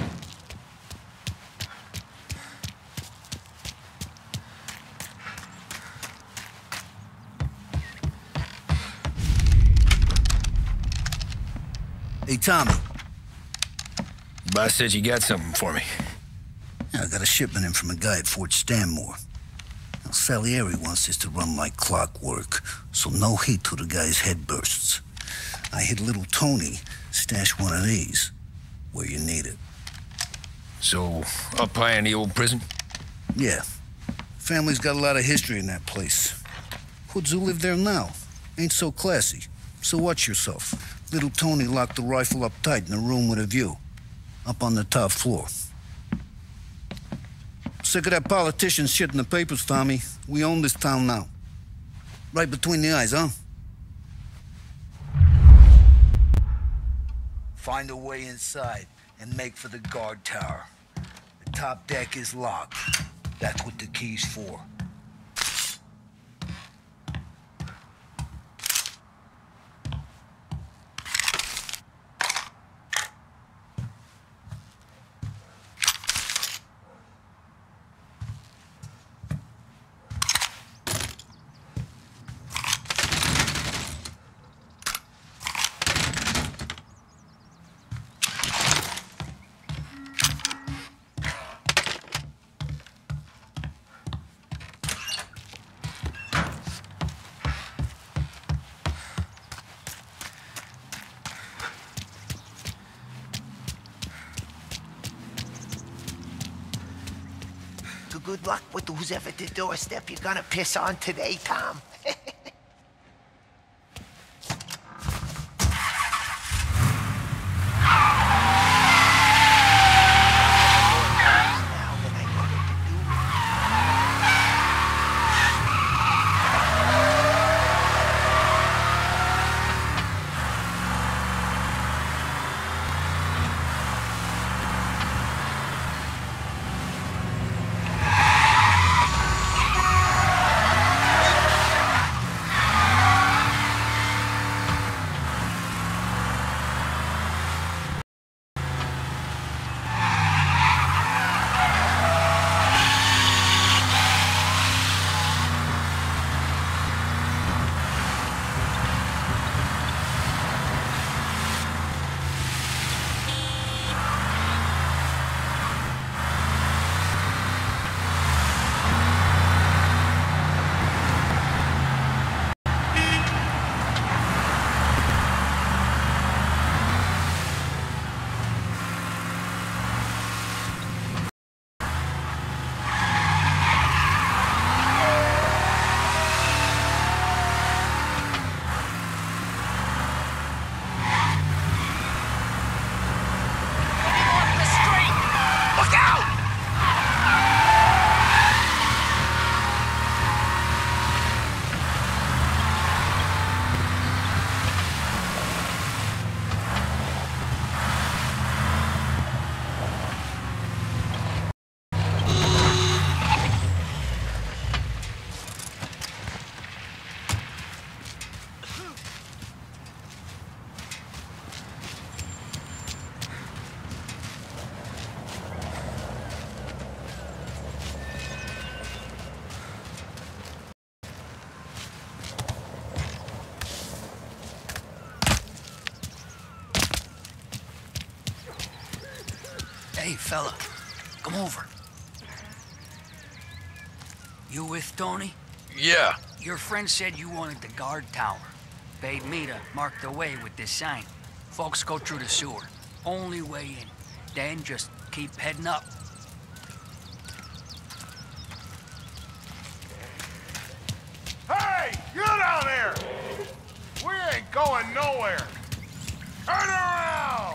Hey, Tommy. Boss said you got something for me. Yeah, I got a shipment in from a guy at Fort Stanmore. Now, Salieri wants this to run like clockwork, so no heat till the guy's head bursts. I hit little Tony, stash one of these where you need it. So, up high in the old prison? Yeah. Family's got a lot of history in that place. Hoods who live there now ain't so classy, so watch yourself. Little Tony locked the rifle up tight in a room with a view, up on the top floor. Sick of that politician shit in the papers, Tommy. We own this town now. Right between the eyes, huh? Find a way inside and make for the guard tower. The top deck is locked. That's what the key's for. Good luck with who's ever the doorstep you're gonna piss on today, Tom. Hey, fella, come over. You with Tony? Yeah. Your friend said you wanted the guard tower. Paid me to mark the way with this sign. Folks go through the sewer. Only way in. Then just keep heading up. Hey, you down there! We ain't going nowhere. Turn around!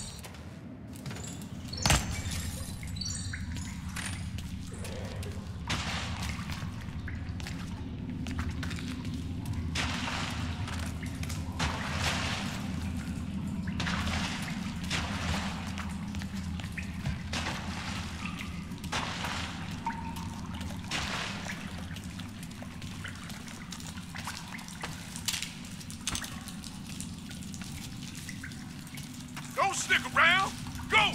Don't stick around! Go!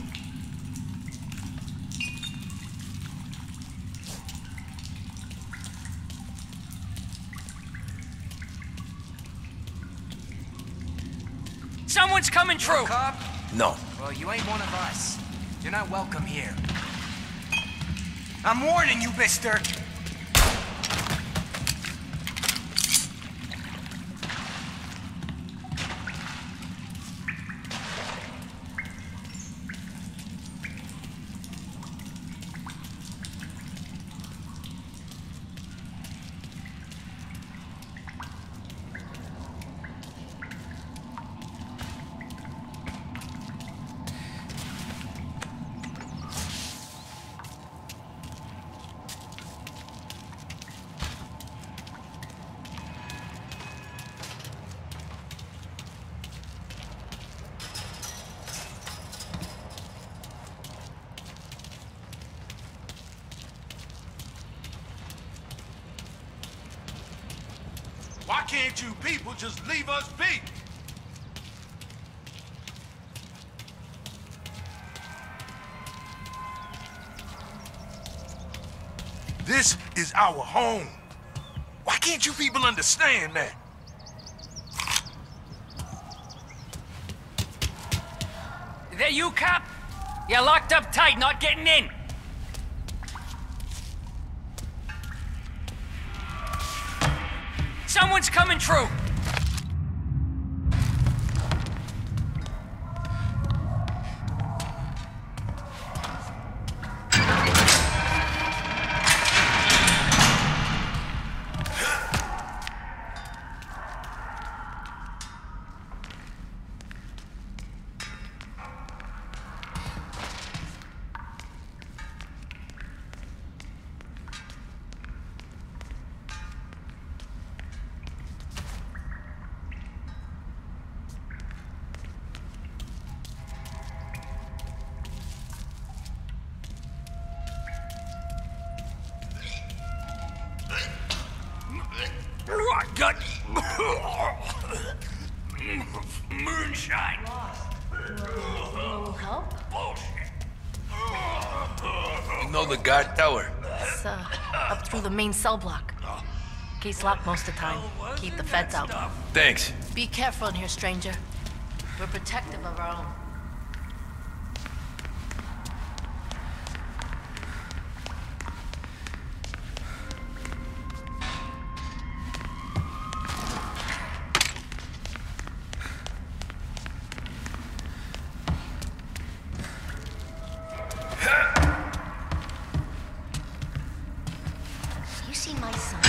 Someone's coming through! Cop? No. Well, you ain't one of us. You're not welcome here. I'm warning you, mister. can't you people just leave us be? This is our home. Why can't you people understand that? Is that you, cop? You're locked up tight, not getting in. Someone's coming through. I got moonshine. Help? You know the guard tower? It's up through the main cell block. Gate's locked most of the time. Keep the feds out. Thanks. Be careful in here, stranger. We're protective of our own. You see my son?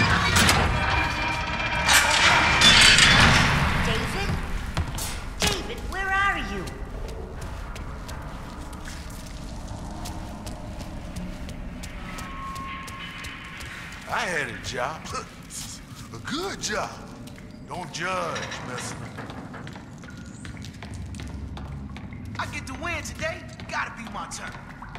David? David, where are you? I had a job. A good job. Don't judge, messer. I get to win today. Gotta be my turn.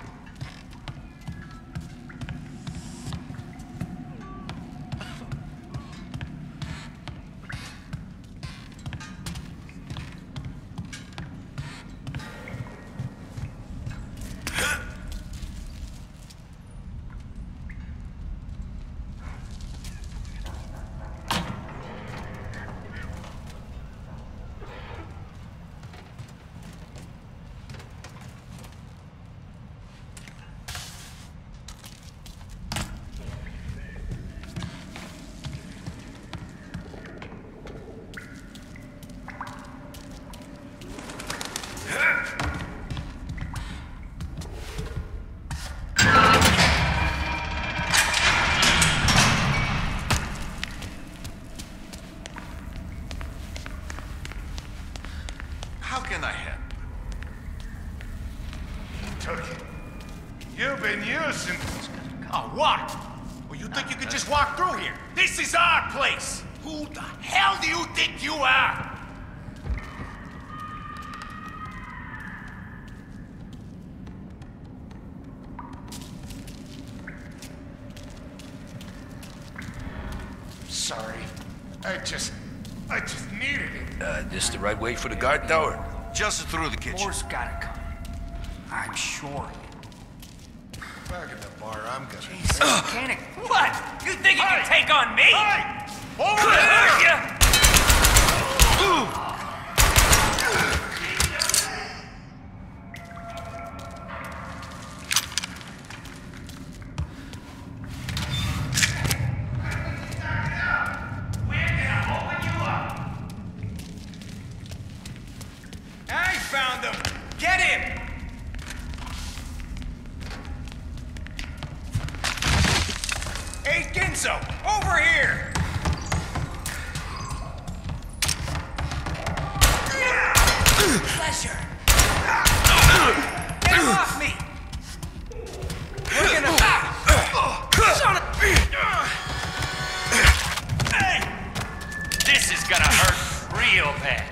How can I help? Turkey, you've been using... Oh, what? Well, you think you can just walk through here? This is our place. Who the hell do you think you are? Sorry. I just needed it. This the right way for the guard tower? Just through the kitchen. More's gotta come. I'm sure. Back at the bar, I'm gonna... Jesus, mechanic. What? You think you can take on me? Hey! Over there! I found them. Get him. Hey, Ginzo, over here. Pleasure. Get him off me. We're gonna... Son of... Hey! This is gonna hurt real bad.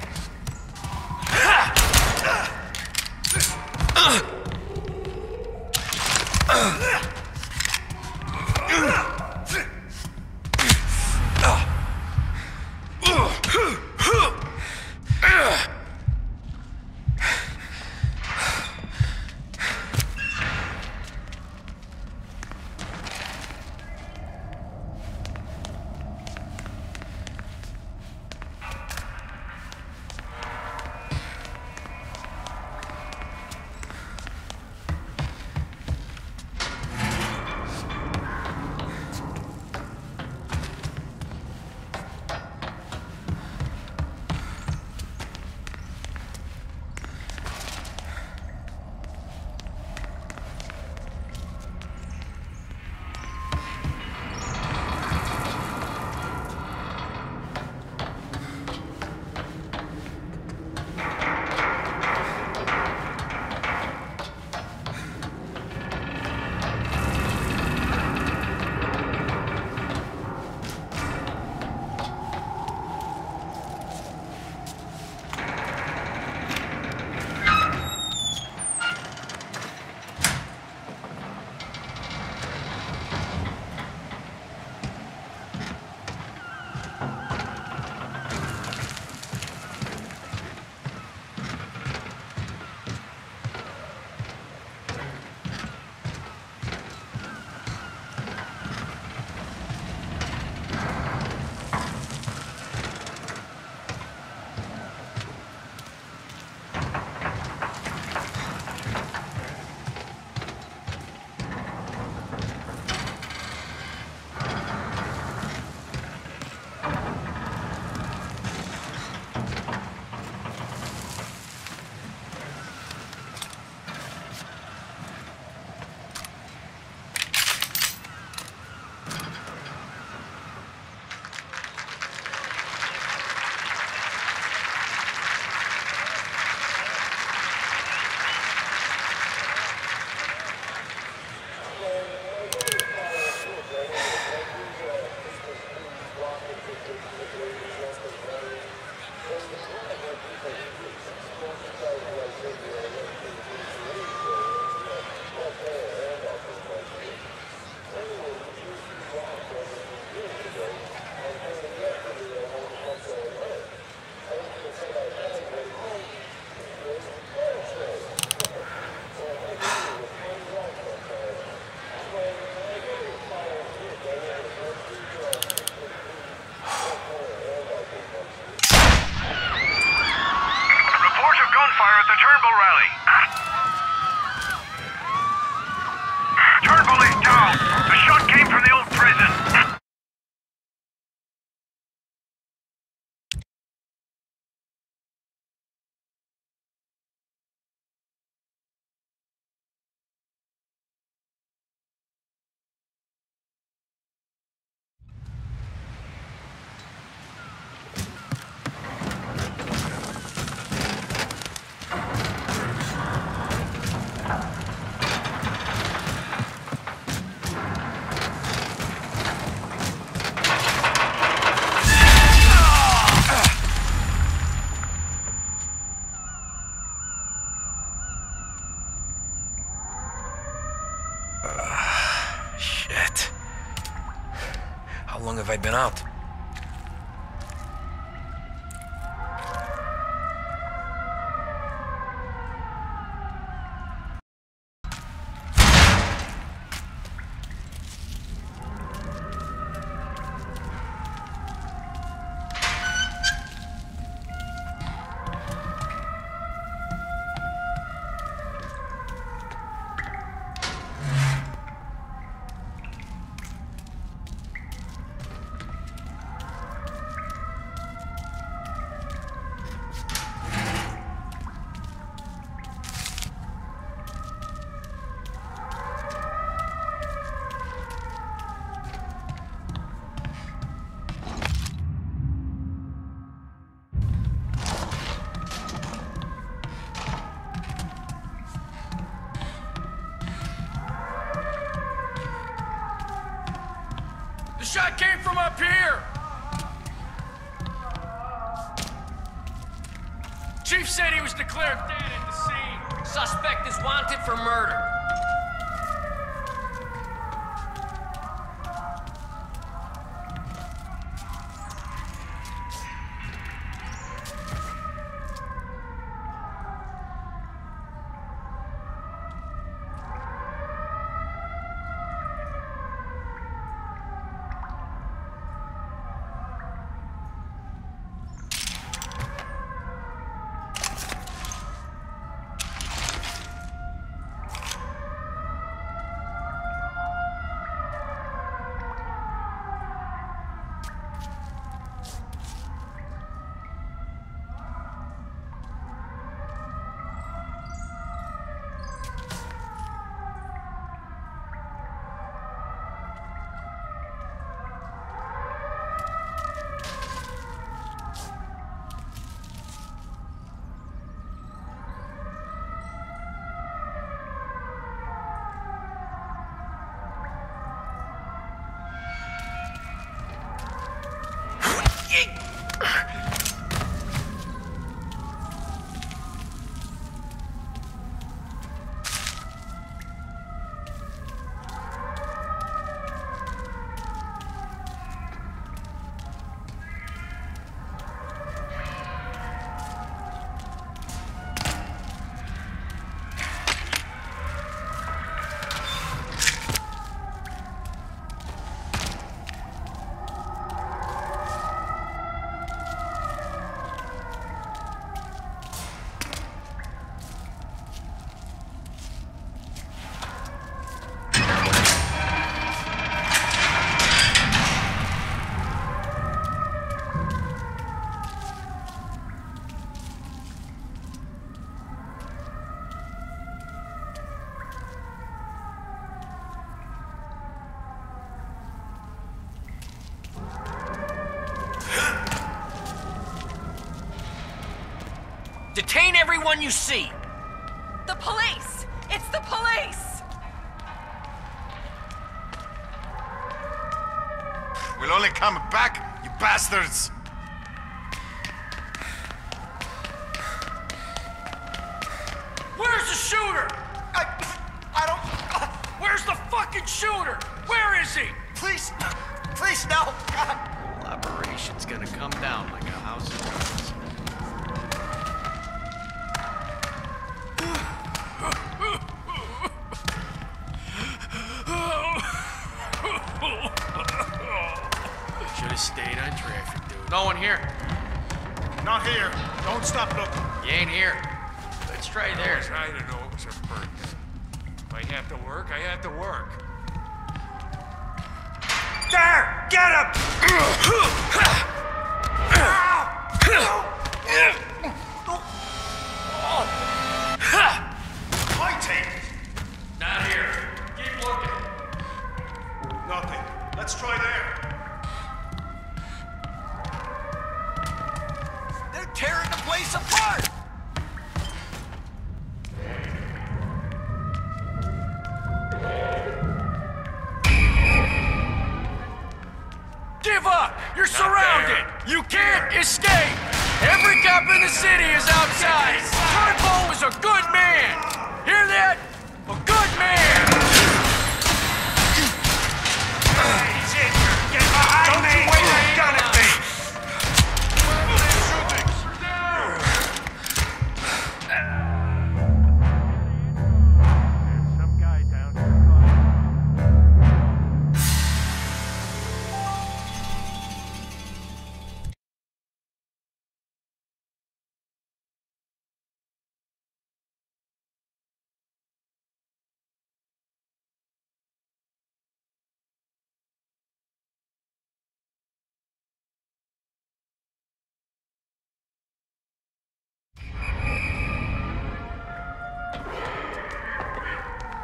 How long have I been out? The shot came from up here! Chief said he was declared dead at the scene. Suspect is wanted for murder. Detain everyone you see! The police! It's the police! We'll only come back, you bastards! Where's the shooter? I don't... Where's the fucking shooter? Where is he? Please, please, no! God. The whole operation's gonna come down like a house of cards. Should've stayed on traffic, dude. No one here. Not here. Don't stop looking. You ain't here. Let's try there. I didn't know it was a birthday. If I have to work, I have to work. There! Get I take it. Not here. Keep looking. Nothing. Let's try there. They're tearing the place apart! Give up! You're surrounded! You can't escape! Every cop in the city is outside! Turnbull was a good man! Hear that? A good man! He's in here! Get behind!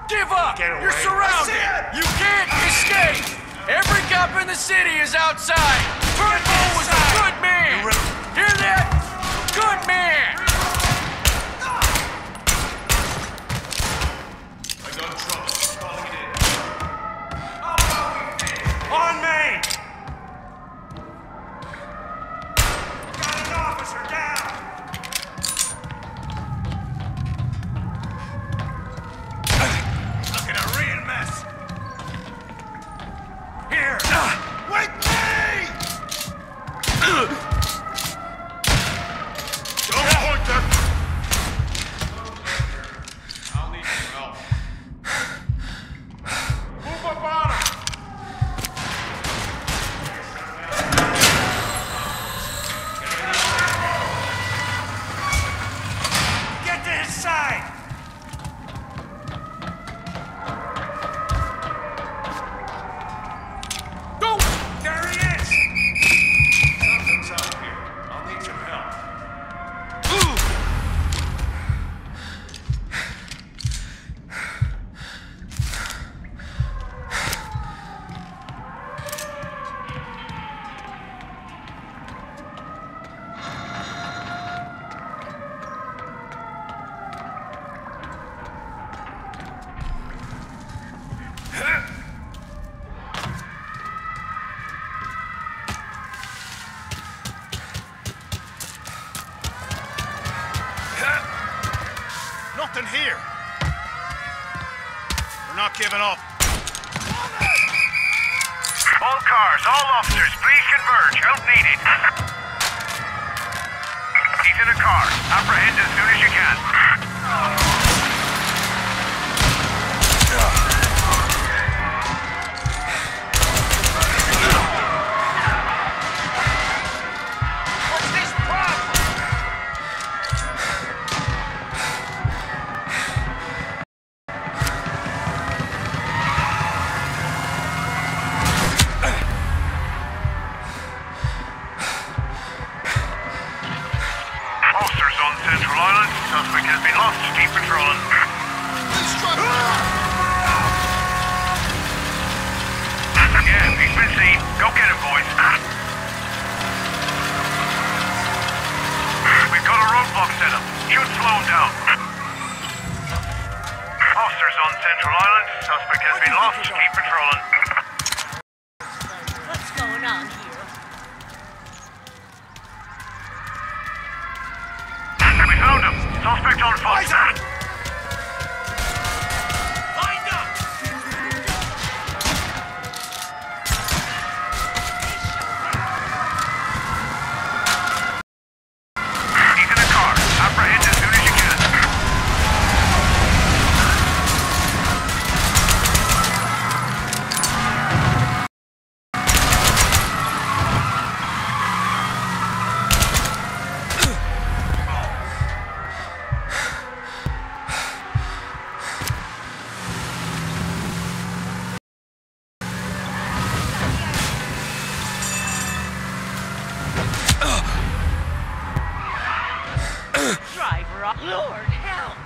Give up! You're surrounded! You can't escape! Every cop in the city is outside! Verbo was a good man! Hear that? Good man! I got trouble. Calling it in. On me! Got an officer down! Looking a real mess. Here! Wait me! Don't point that! I'll need some help. Move up on him! Get to his side! Go! There he is! Something's up here. I'll need some help. Nothing here. We're not giving up. All cars, all officers, please converge. Help needed. He's in a car. Apprehend as soon as you can. What's this problem? Officers on Central Island. Suspect has been lost. Keep patrolling. Yeah, he's been seen. Go get him, boys. We've got a roadblock set up. Should slow him down. Officers on Central Island. Suspect has been lost. Keep patrolling. What's going on here? We found him. Suspect on foot. Lined up! He's in a car. Apprehend as soon as you can. Driver up. Lord, help!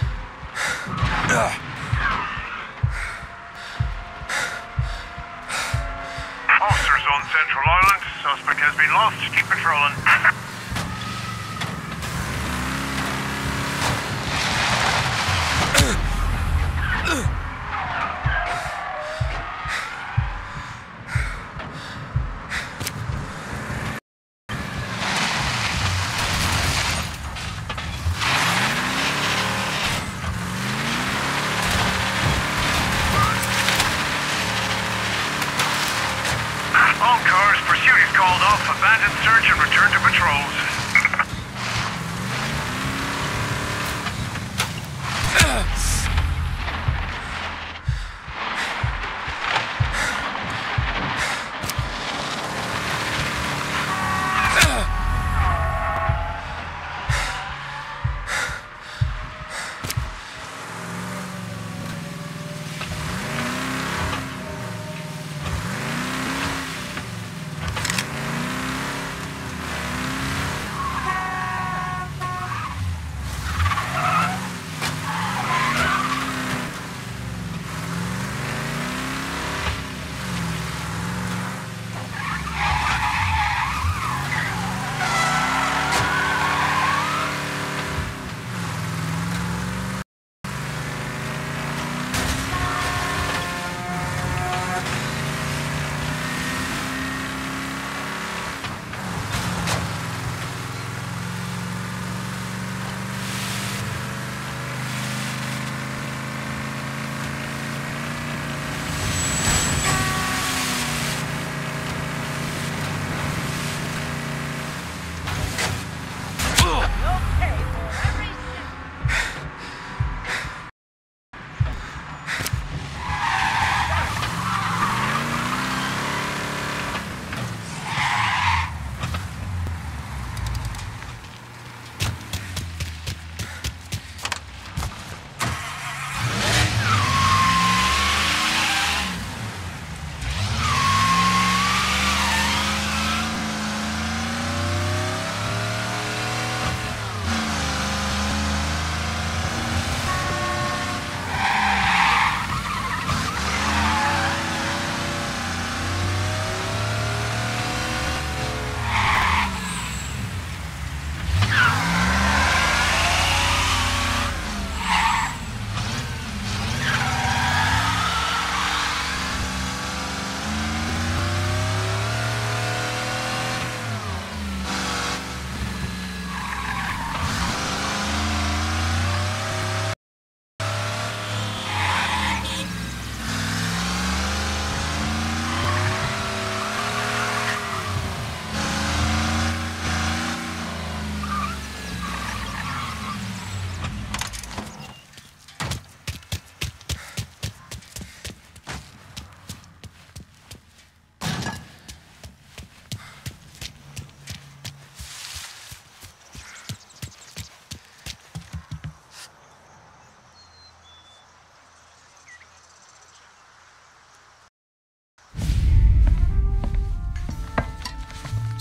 Officers on Central Island. Suspect has been lost. Keep patrolling. All cars, pursuit is called off. Abandon search and return to patrols.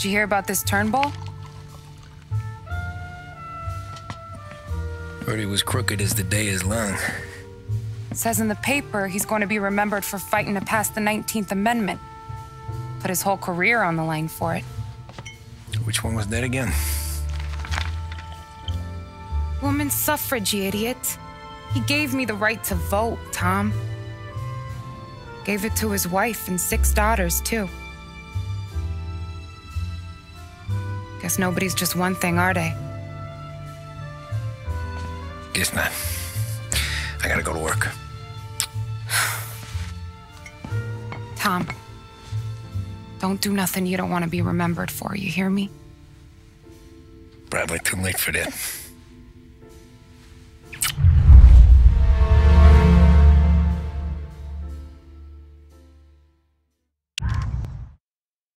Did you hear about this Turnbull? Heard he was crooked as the day is long. It says in the paper he's going to be remembered for fighting to pass the 19th Amendment. Put his whole career on the line for it. Which one was that again? Women's suffrage, you idiot. He gave me the right to vote, Tom. Gave it to his wife and 6 daughters, too. Guess nobody's just one thing, are they? Guess not. I gotta go to work. Tom, don't do nothing you don't want to be remembered for, you hear me? Probably too late for that.